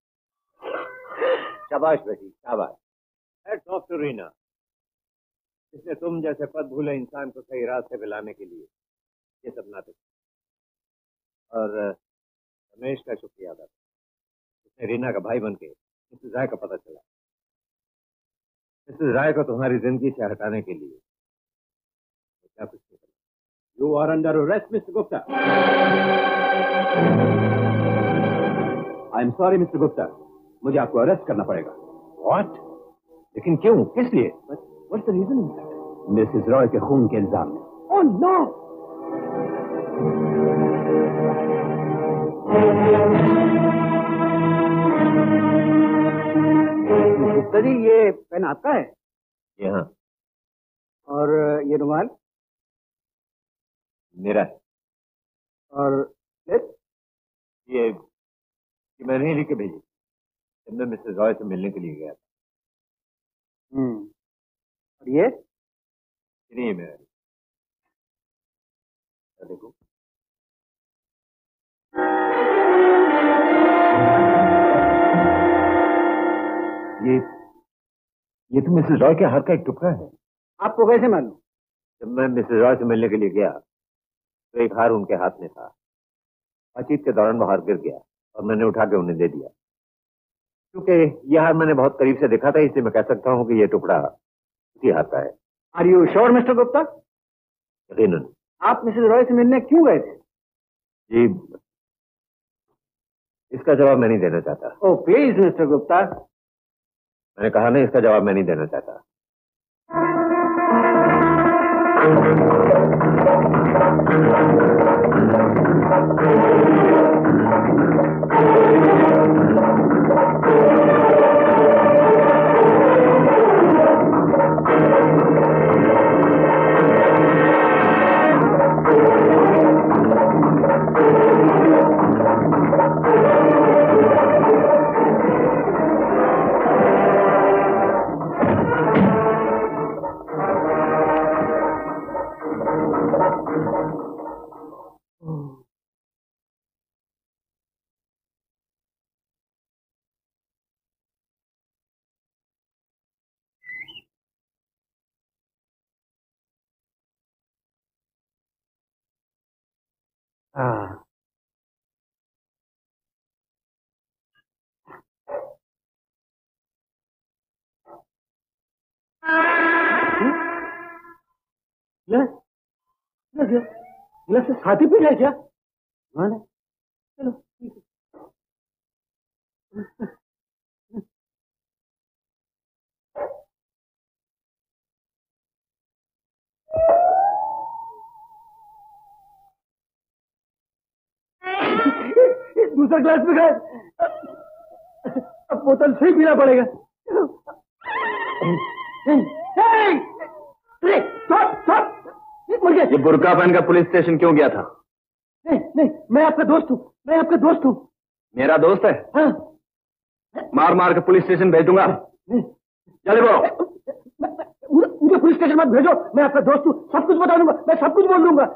शाबाश बेटी, शाबाश। हैट्स ऑफ टू रीना, इसने तुम जैसे पद भूले इंसान को सही रास्ते पे लाने के लिए ये सब नाटक। और रमेश का शुक्रिया अदा, उसने रीना का भाई बन के मिसेस राय का पता चला। मिसेस राय को तुम्हारी जिंदगी से हटाने के लिए क्या कुछ नहीं करना। You are under arrest mister Gupta. I am sorry mister Gupta, मुझे आपको अरेस्ट करना पड़ेगा। व्हाट? लेकिन क्यों, किस लिए? What's the reason? Mrs Roy के खून के इल्जाम में। Oh no! गुप्ता जी, ये पेन आपका है? ये हाँ। और ये रुमाल? मेरा है। और स्लिप? ये कि मैंने ही लिख के भेजी जब मैं मिसेस रॉय से मिलने के लिए गया था। हम्म। और ये? नहीं मेरा। देखो, ये ये तो मिसेस रॉय के हाथ का एक टुकड़ा है। आपको कैसे मालूम? जब मैं मिसेस रॉय से मिलने के लिए गया तो एक हार उनके हाथ में था। बातचीत के दौरान वो हार गिर गया और मैंने उठा के उन्हें दे दिया। क्योंकि यह हार मैंने बहुत करीब से देखा था, इसलिए मैं कह सकता हूँ कि यह टुकड़ा उसी हाथ का है। Are you sure Mr Gupta? यकीनन। आप मिसेस रॉय से मिलने क्यों गए थे? जी, इसका जवाब मैं नहीं देना चाहता। Oh please Mr Gupta. मैंने कहा ना, इसका जवाब मैं नहीं देना चाहता। हाँ गिलास गिलास गिलास से छाती पीट है क्या? हाँ ना, चलो ठीक है। दूसरा ग्लास में गए, अब बोतल से ही पीना पड़ेगा। ये बुर्का पहन का पुलिस स्टेशन क्यों गया था? नहीं नहीं, मैं आपका दोस्त हूँ, मैं आपका दोस्त हूँ। मेरा दोस्त है? हाँ। मार मार के पुलिस स्टेशन भेज दूंगा। चले बोलो। मुझे पुलिस स्टेशन मत भेजो, मैं आपका दोस्त हूँ, सब कुछ बता दूंगा, मैं सब कुछ बोल दूंगा।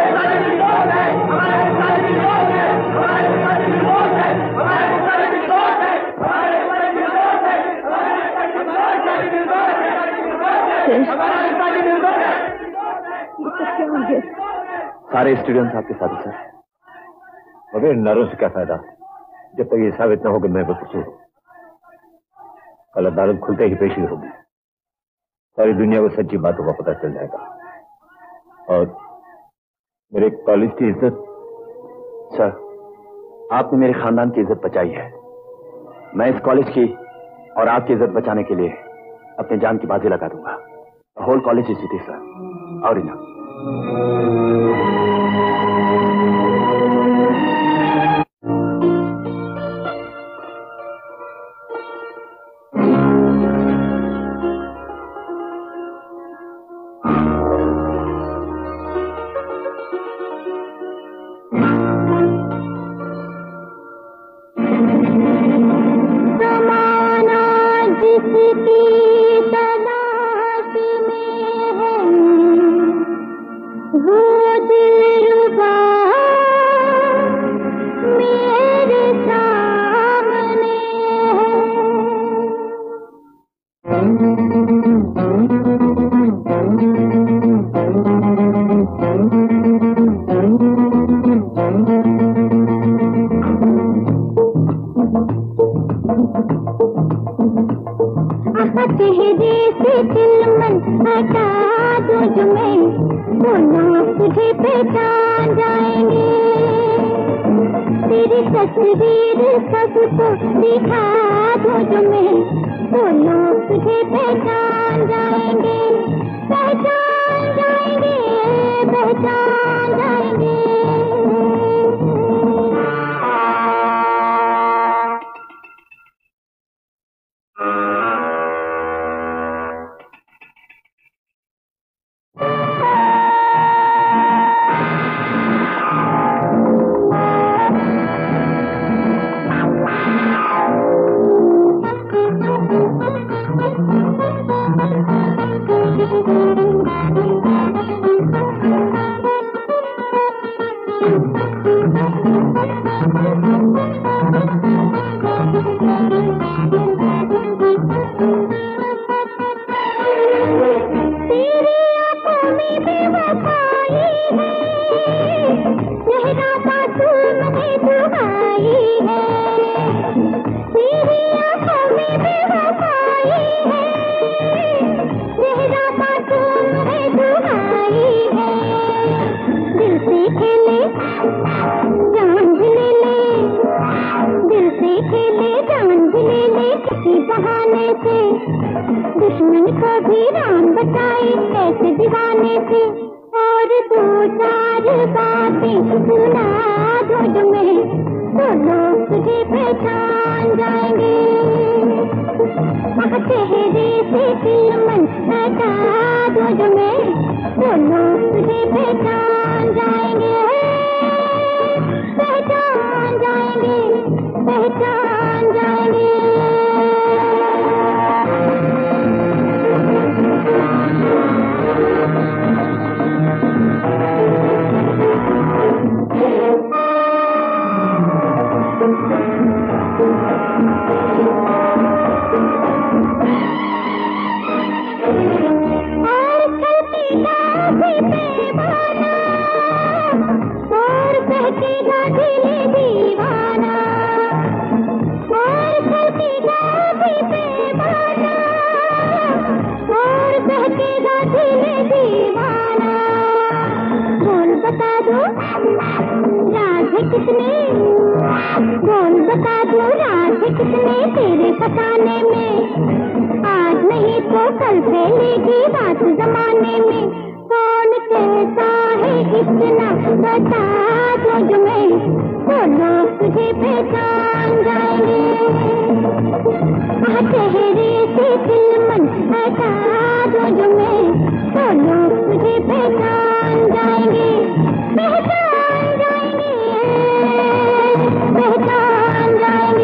सारे स्टूडेंट्स आपके साथ हैं सर। मगर इन नारों से क्या फायदा जब तक ये साबित न हो कि मैं बेकसूर हूं। कल अदालत खुलते ही पेशी होगी, सारी दुनिया को सच्ची बातों का पता चल जाएगा और मेरे कॉलेज की इज्जत। सर, आपने मेरे खानदान की इज्जत बचाई है। मैं इस कॉलेज की और आपकी इज्जत बचाने के लिए अपने जान की बाजी लगा दूंगा। Whole college is with you sir. और रीना, कौन बचाए ऐसे दीवाने से, और दो चार बातें सुना दो जो मैं, तो लोग तुझे पहचान जाएंगे। चेहरे से दिल हटा दो जो मैं, तो लोग तुझे पहचान जाएंगे, पहचान जाएंगे, पहचान जाएंगे। किसने बोल बता दो राज किसने तेरे फसाने में, आज नहीं तो कल फैलेगी बात जमाने में। कौन कैसा है इतना बता दो जो मैं, तो लोग तुझे पहचान जाएंगे। चेहरे से दिल मन हटा दो जो मैं, तो लोग तुझे पहचान जाएंगे, पहचान जाएंगे, पहचान जाएंगे।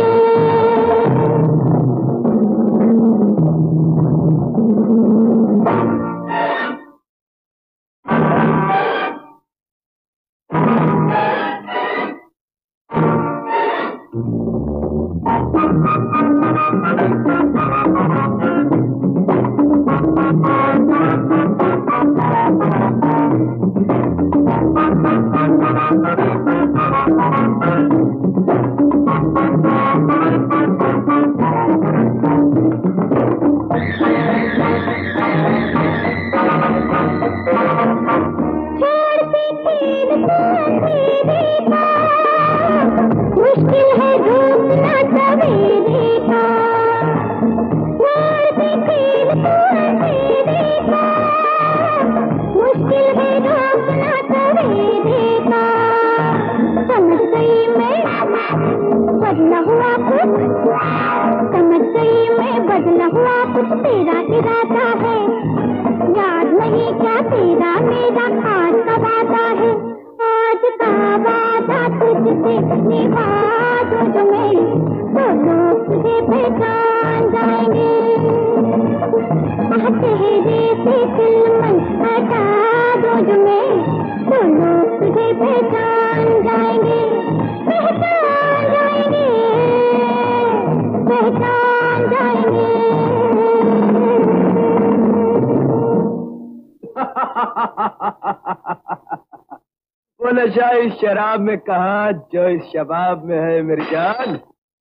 वो नशा इस शराब में कहा जो इस शबाब में है मेरी जान।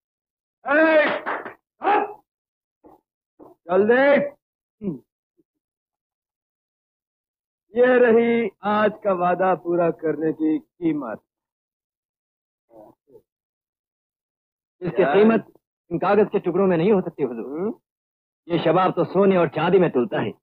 चल देख, ये रही आज का वादा पूरा करने की कीमत। इसकी कीमत इन कागज के टुकड़ों में नहीं हो सकती हुजूर। ये शबाब तो सोने और चांदी में तुलता है।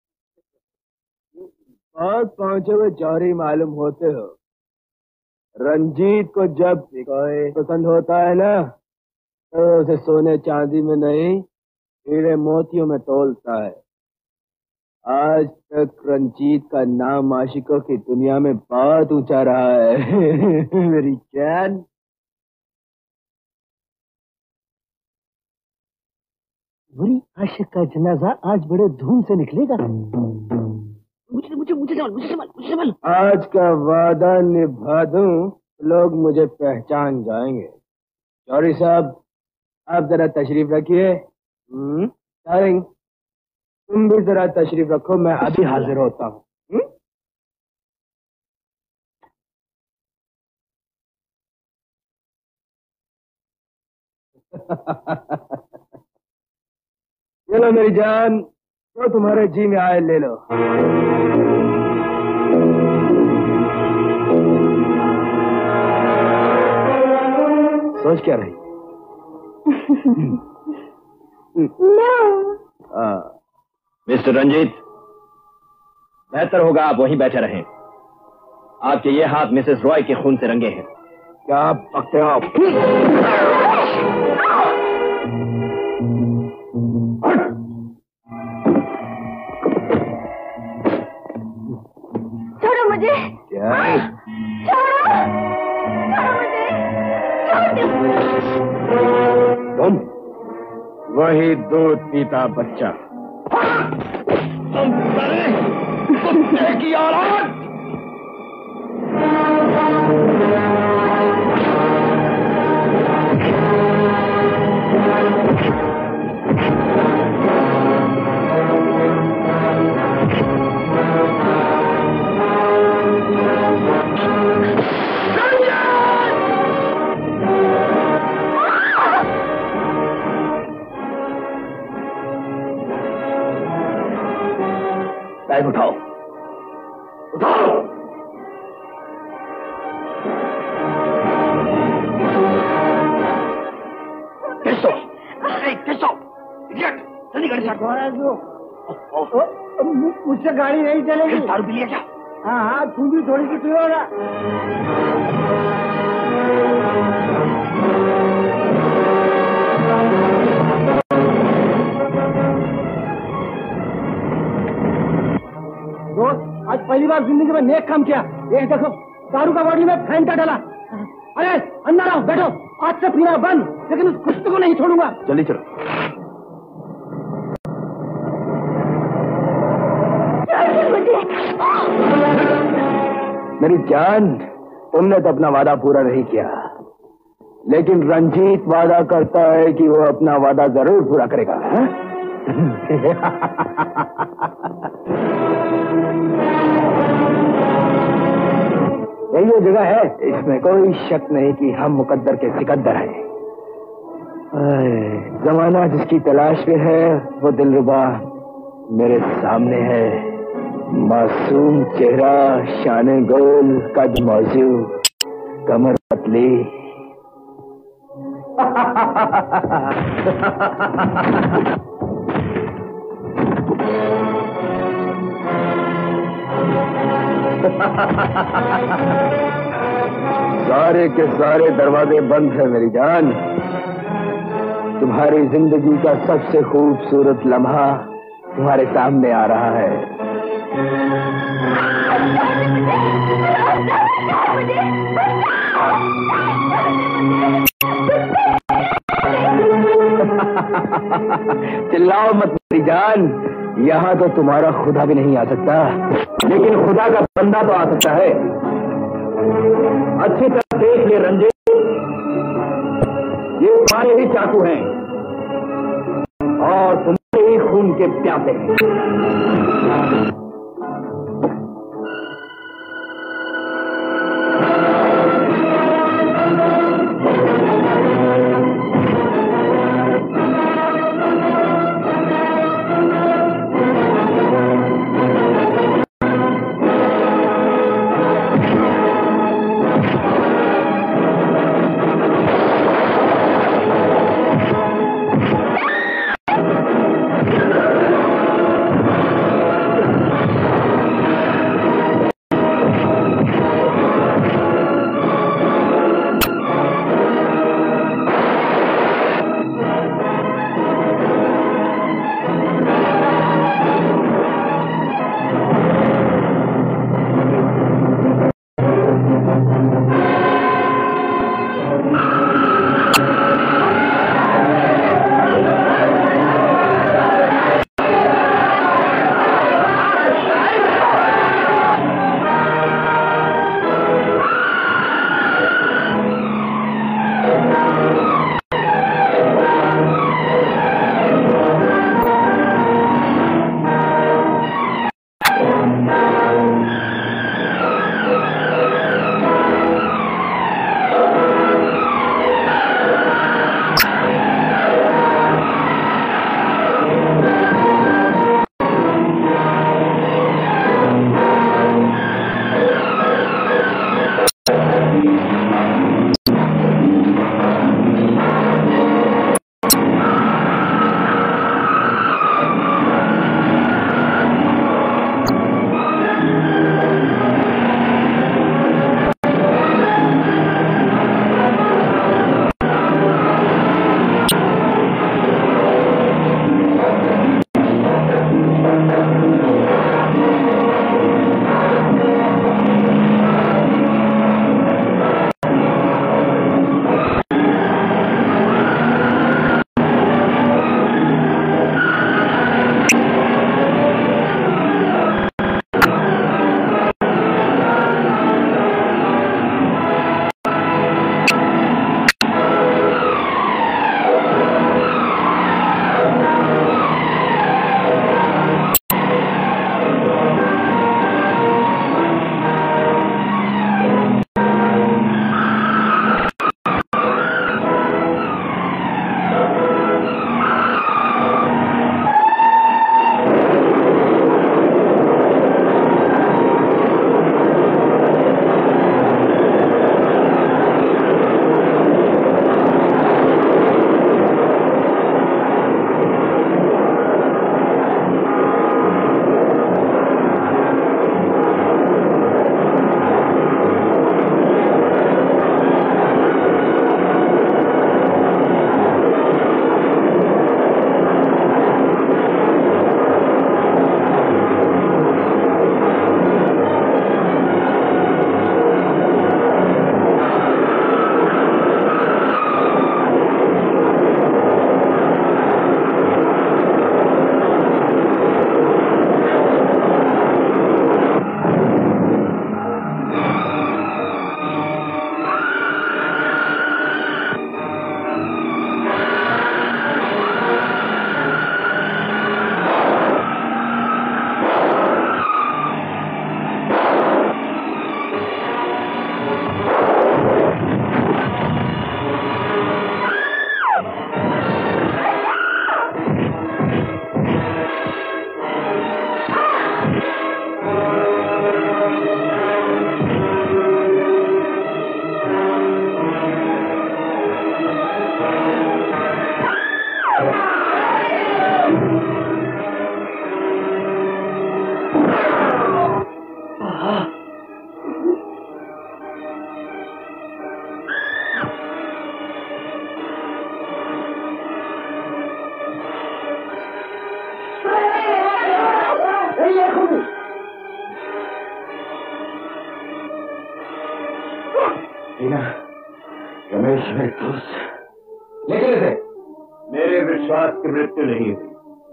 बहुत पहुंचे हुए जौहरी मालूम होते हो। रंजीत को जब कोई पसंद होता है ना, तो उसे सोने चांदी में नहीं हीरे मोतियों में तोलता है। आज तक रंजीत का नाम आशिकों की दुनिया में बहुत ऊंचा रहा है मेरी जान। बुरी आशिक का जनाजा आज बड़े धूम से निकलेगा। मुझे मुझे मुझे संभाल, मुझे संभाल, मुझे संभाल। आज का वादा निभा दूं, लोग मुझे पहचान जाएंगे। जौहरी साहब, आप जरा तशरीफ रखिए। हम्म, डार्लिंग, तुम भी जरा तशरीफ रखो, मैं अभी हाजिर होता हूँ। चलो मेरी जान, तो तुम्हारे जी में आए ले लो। सोच क्या रही? No. मिस्टर रंजीत, बेहतर होगा आप वहीं बैठे रहें। आपके ये हाथ मिसेस रॉय के खून से रंगे हैं। क्या आप बकते हो? छोड़ो मुझे। क्या? छोड़ो, छोड़ो मुझे, छोड़ो। तुम वही दूध पीता बच्चा, तुम सारे कुत्ते की औलाद। बैग उठाओ, उठाओ। किसो? किसो? जल्दी गाड़ी स्टार्ट करो। मुझसे गाड़ी नहीं चलेगी। दारू पी लिया क्या? हाँ हाँ, तुम भी थोड़ी सी पियो ना। दोस्त, आज पहली बार जिंदगी में नेक काम किया। ये देखो, दारू का बॉडी में फैंटा डाला। अरे अंदर आओ, बैठो। आज से पीना बंद, लेकिन उस कुत्ते को नहीं छोड़ूंगा। जल्दी चलो। मेरी जान, तुमने तो अपना वादा पूरा नहीं किया, लेकिन रंजीत वादा करता है कि वो अपना वादा जरूर पूरा करेगा। है? यही वो जगह है, इसमें कोई शक नहीं कि हम मुकद्दर के सिकंदर हैं। जमाना जिसकी तलाश में है वो दिलरुबा मेरे सामने है। मासूम चेहरा, शाने गोल, कद मौजू, कमर पतली। सारे के सारे दरवाजे बंद है मेरी जान। तुम्हारी जिंदगी का सबसे खूबसूरत लम्हा तुम्हारे सामने आ रहा है। चिल्लाओ मत मेरी जान, यहाँ तो तुम्हारा खुदा भी नहीं आ सकता, लेकिन खुदा का बंदा तो आ सकता है। अच्छी तरह देख ले रंजीत, ये तुम्हारे ही चाकू हैं और तुम्हारे ही खून के प्यासे हैं। रीना, रमेश मेरे दोस्त, लेकिन इसे मेरे विश्वास की मृत्यु नहीं हुई,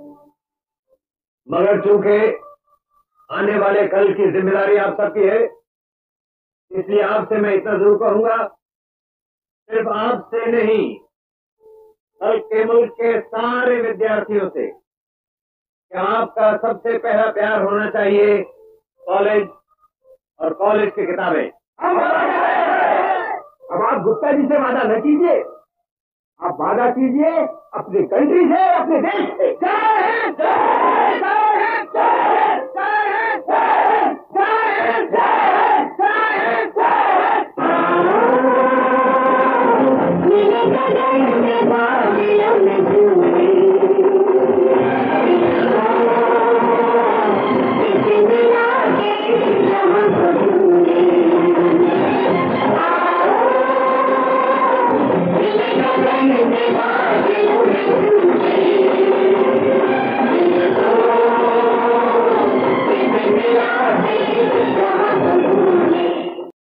मगर चूंकि आने वाले कल की जिम्मेदारी आप सबकी है, इसलिए आपसे मैं इतना जरूर कहूंगा, सिर्फ आपसे नहीं बल्कि मुल्क के सारे विद्यार्थियों से, कि आपका सबसे पहला प्यार होना चाहिए कॉलेज और कॉलेज की किताबें। अब आप गुप्ता जी से वादा न कीजिए, आप वादा कीजिए अपनी कंट्री से, अपने देश से। जय हिंद, जय हिंद, जय हिंद, जय हिंद।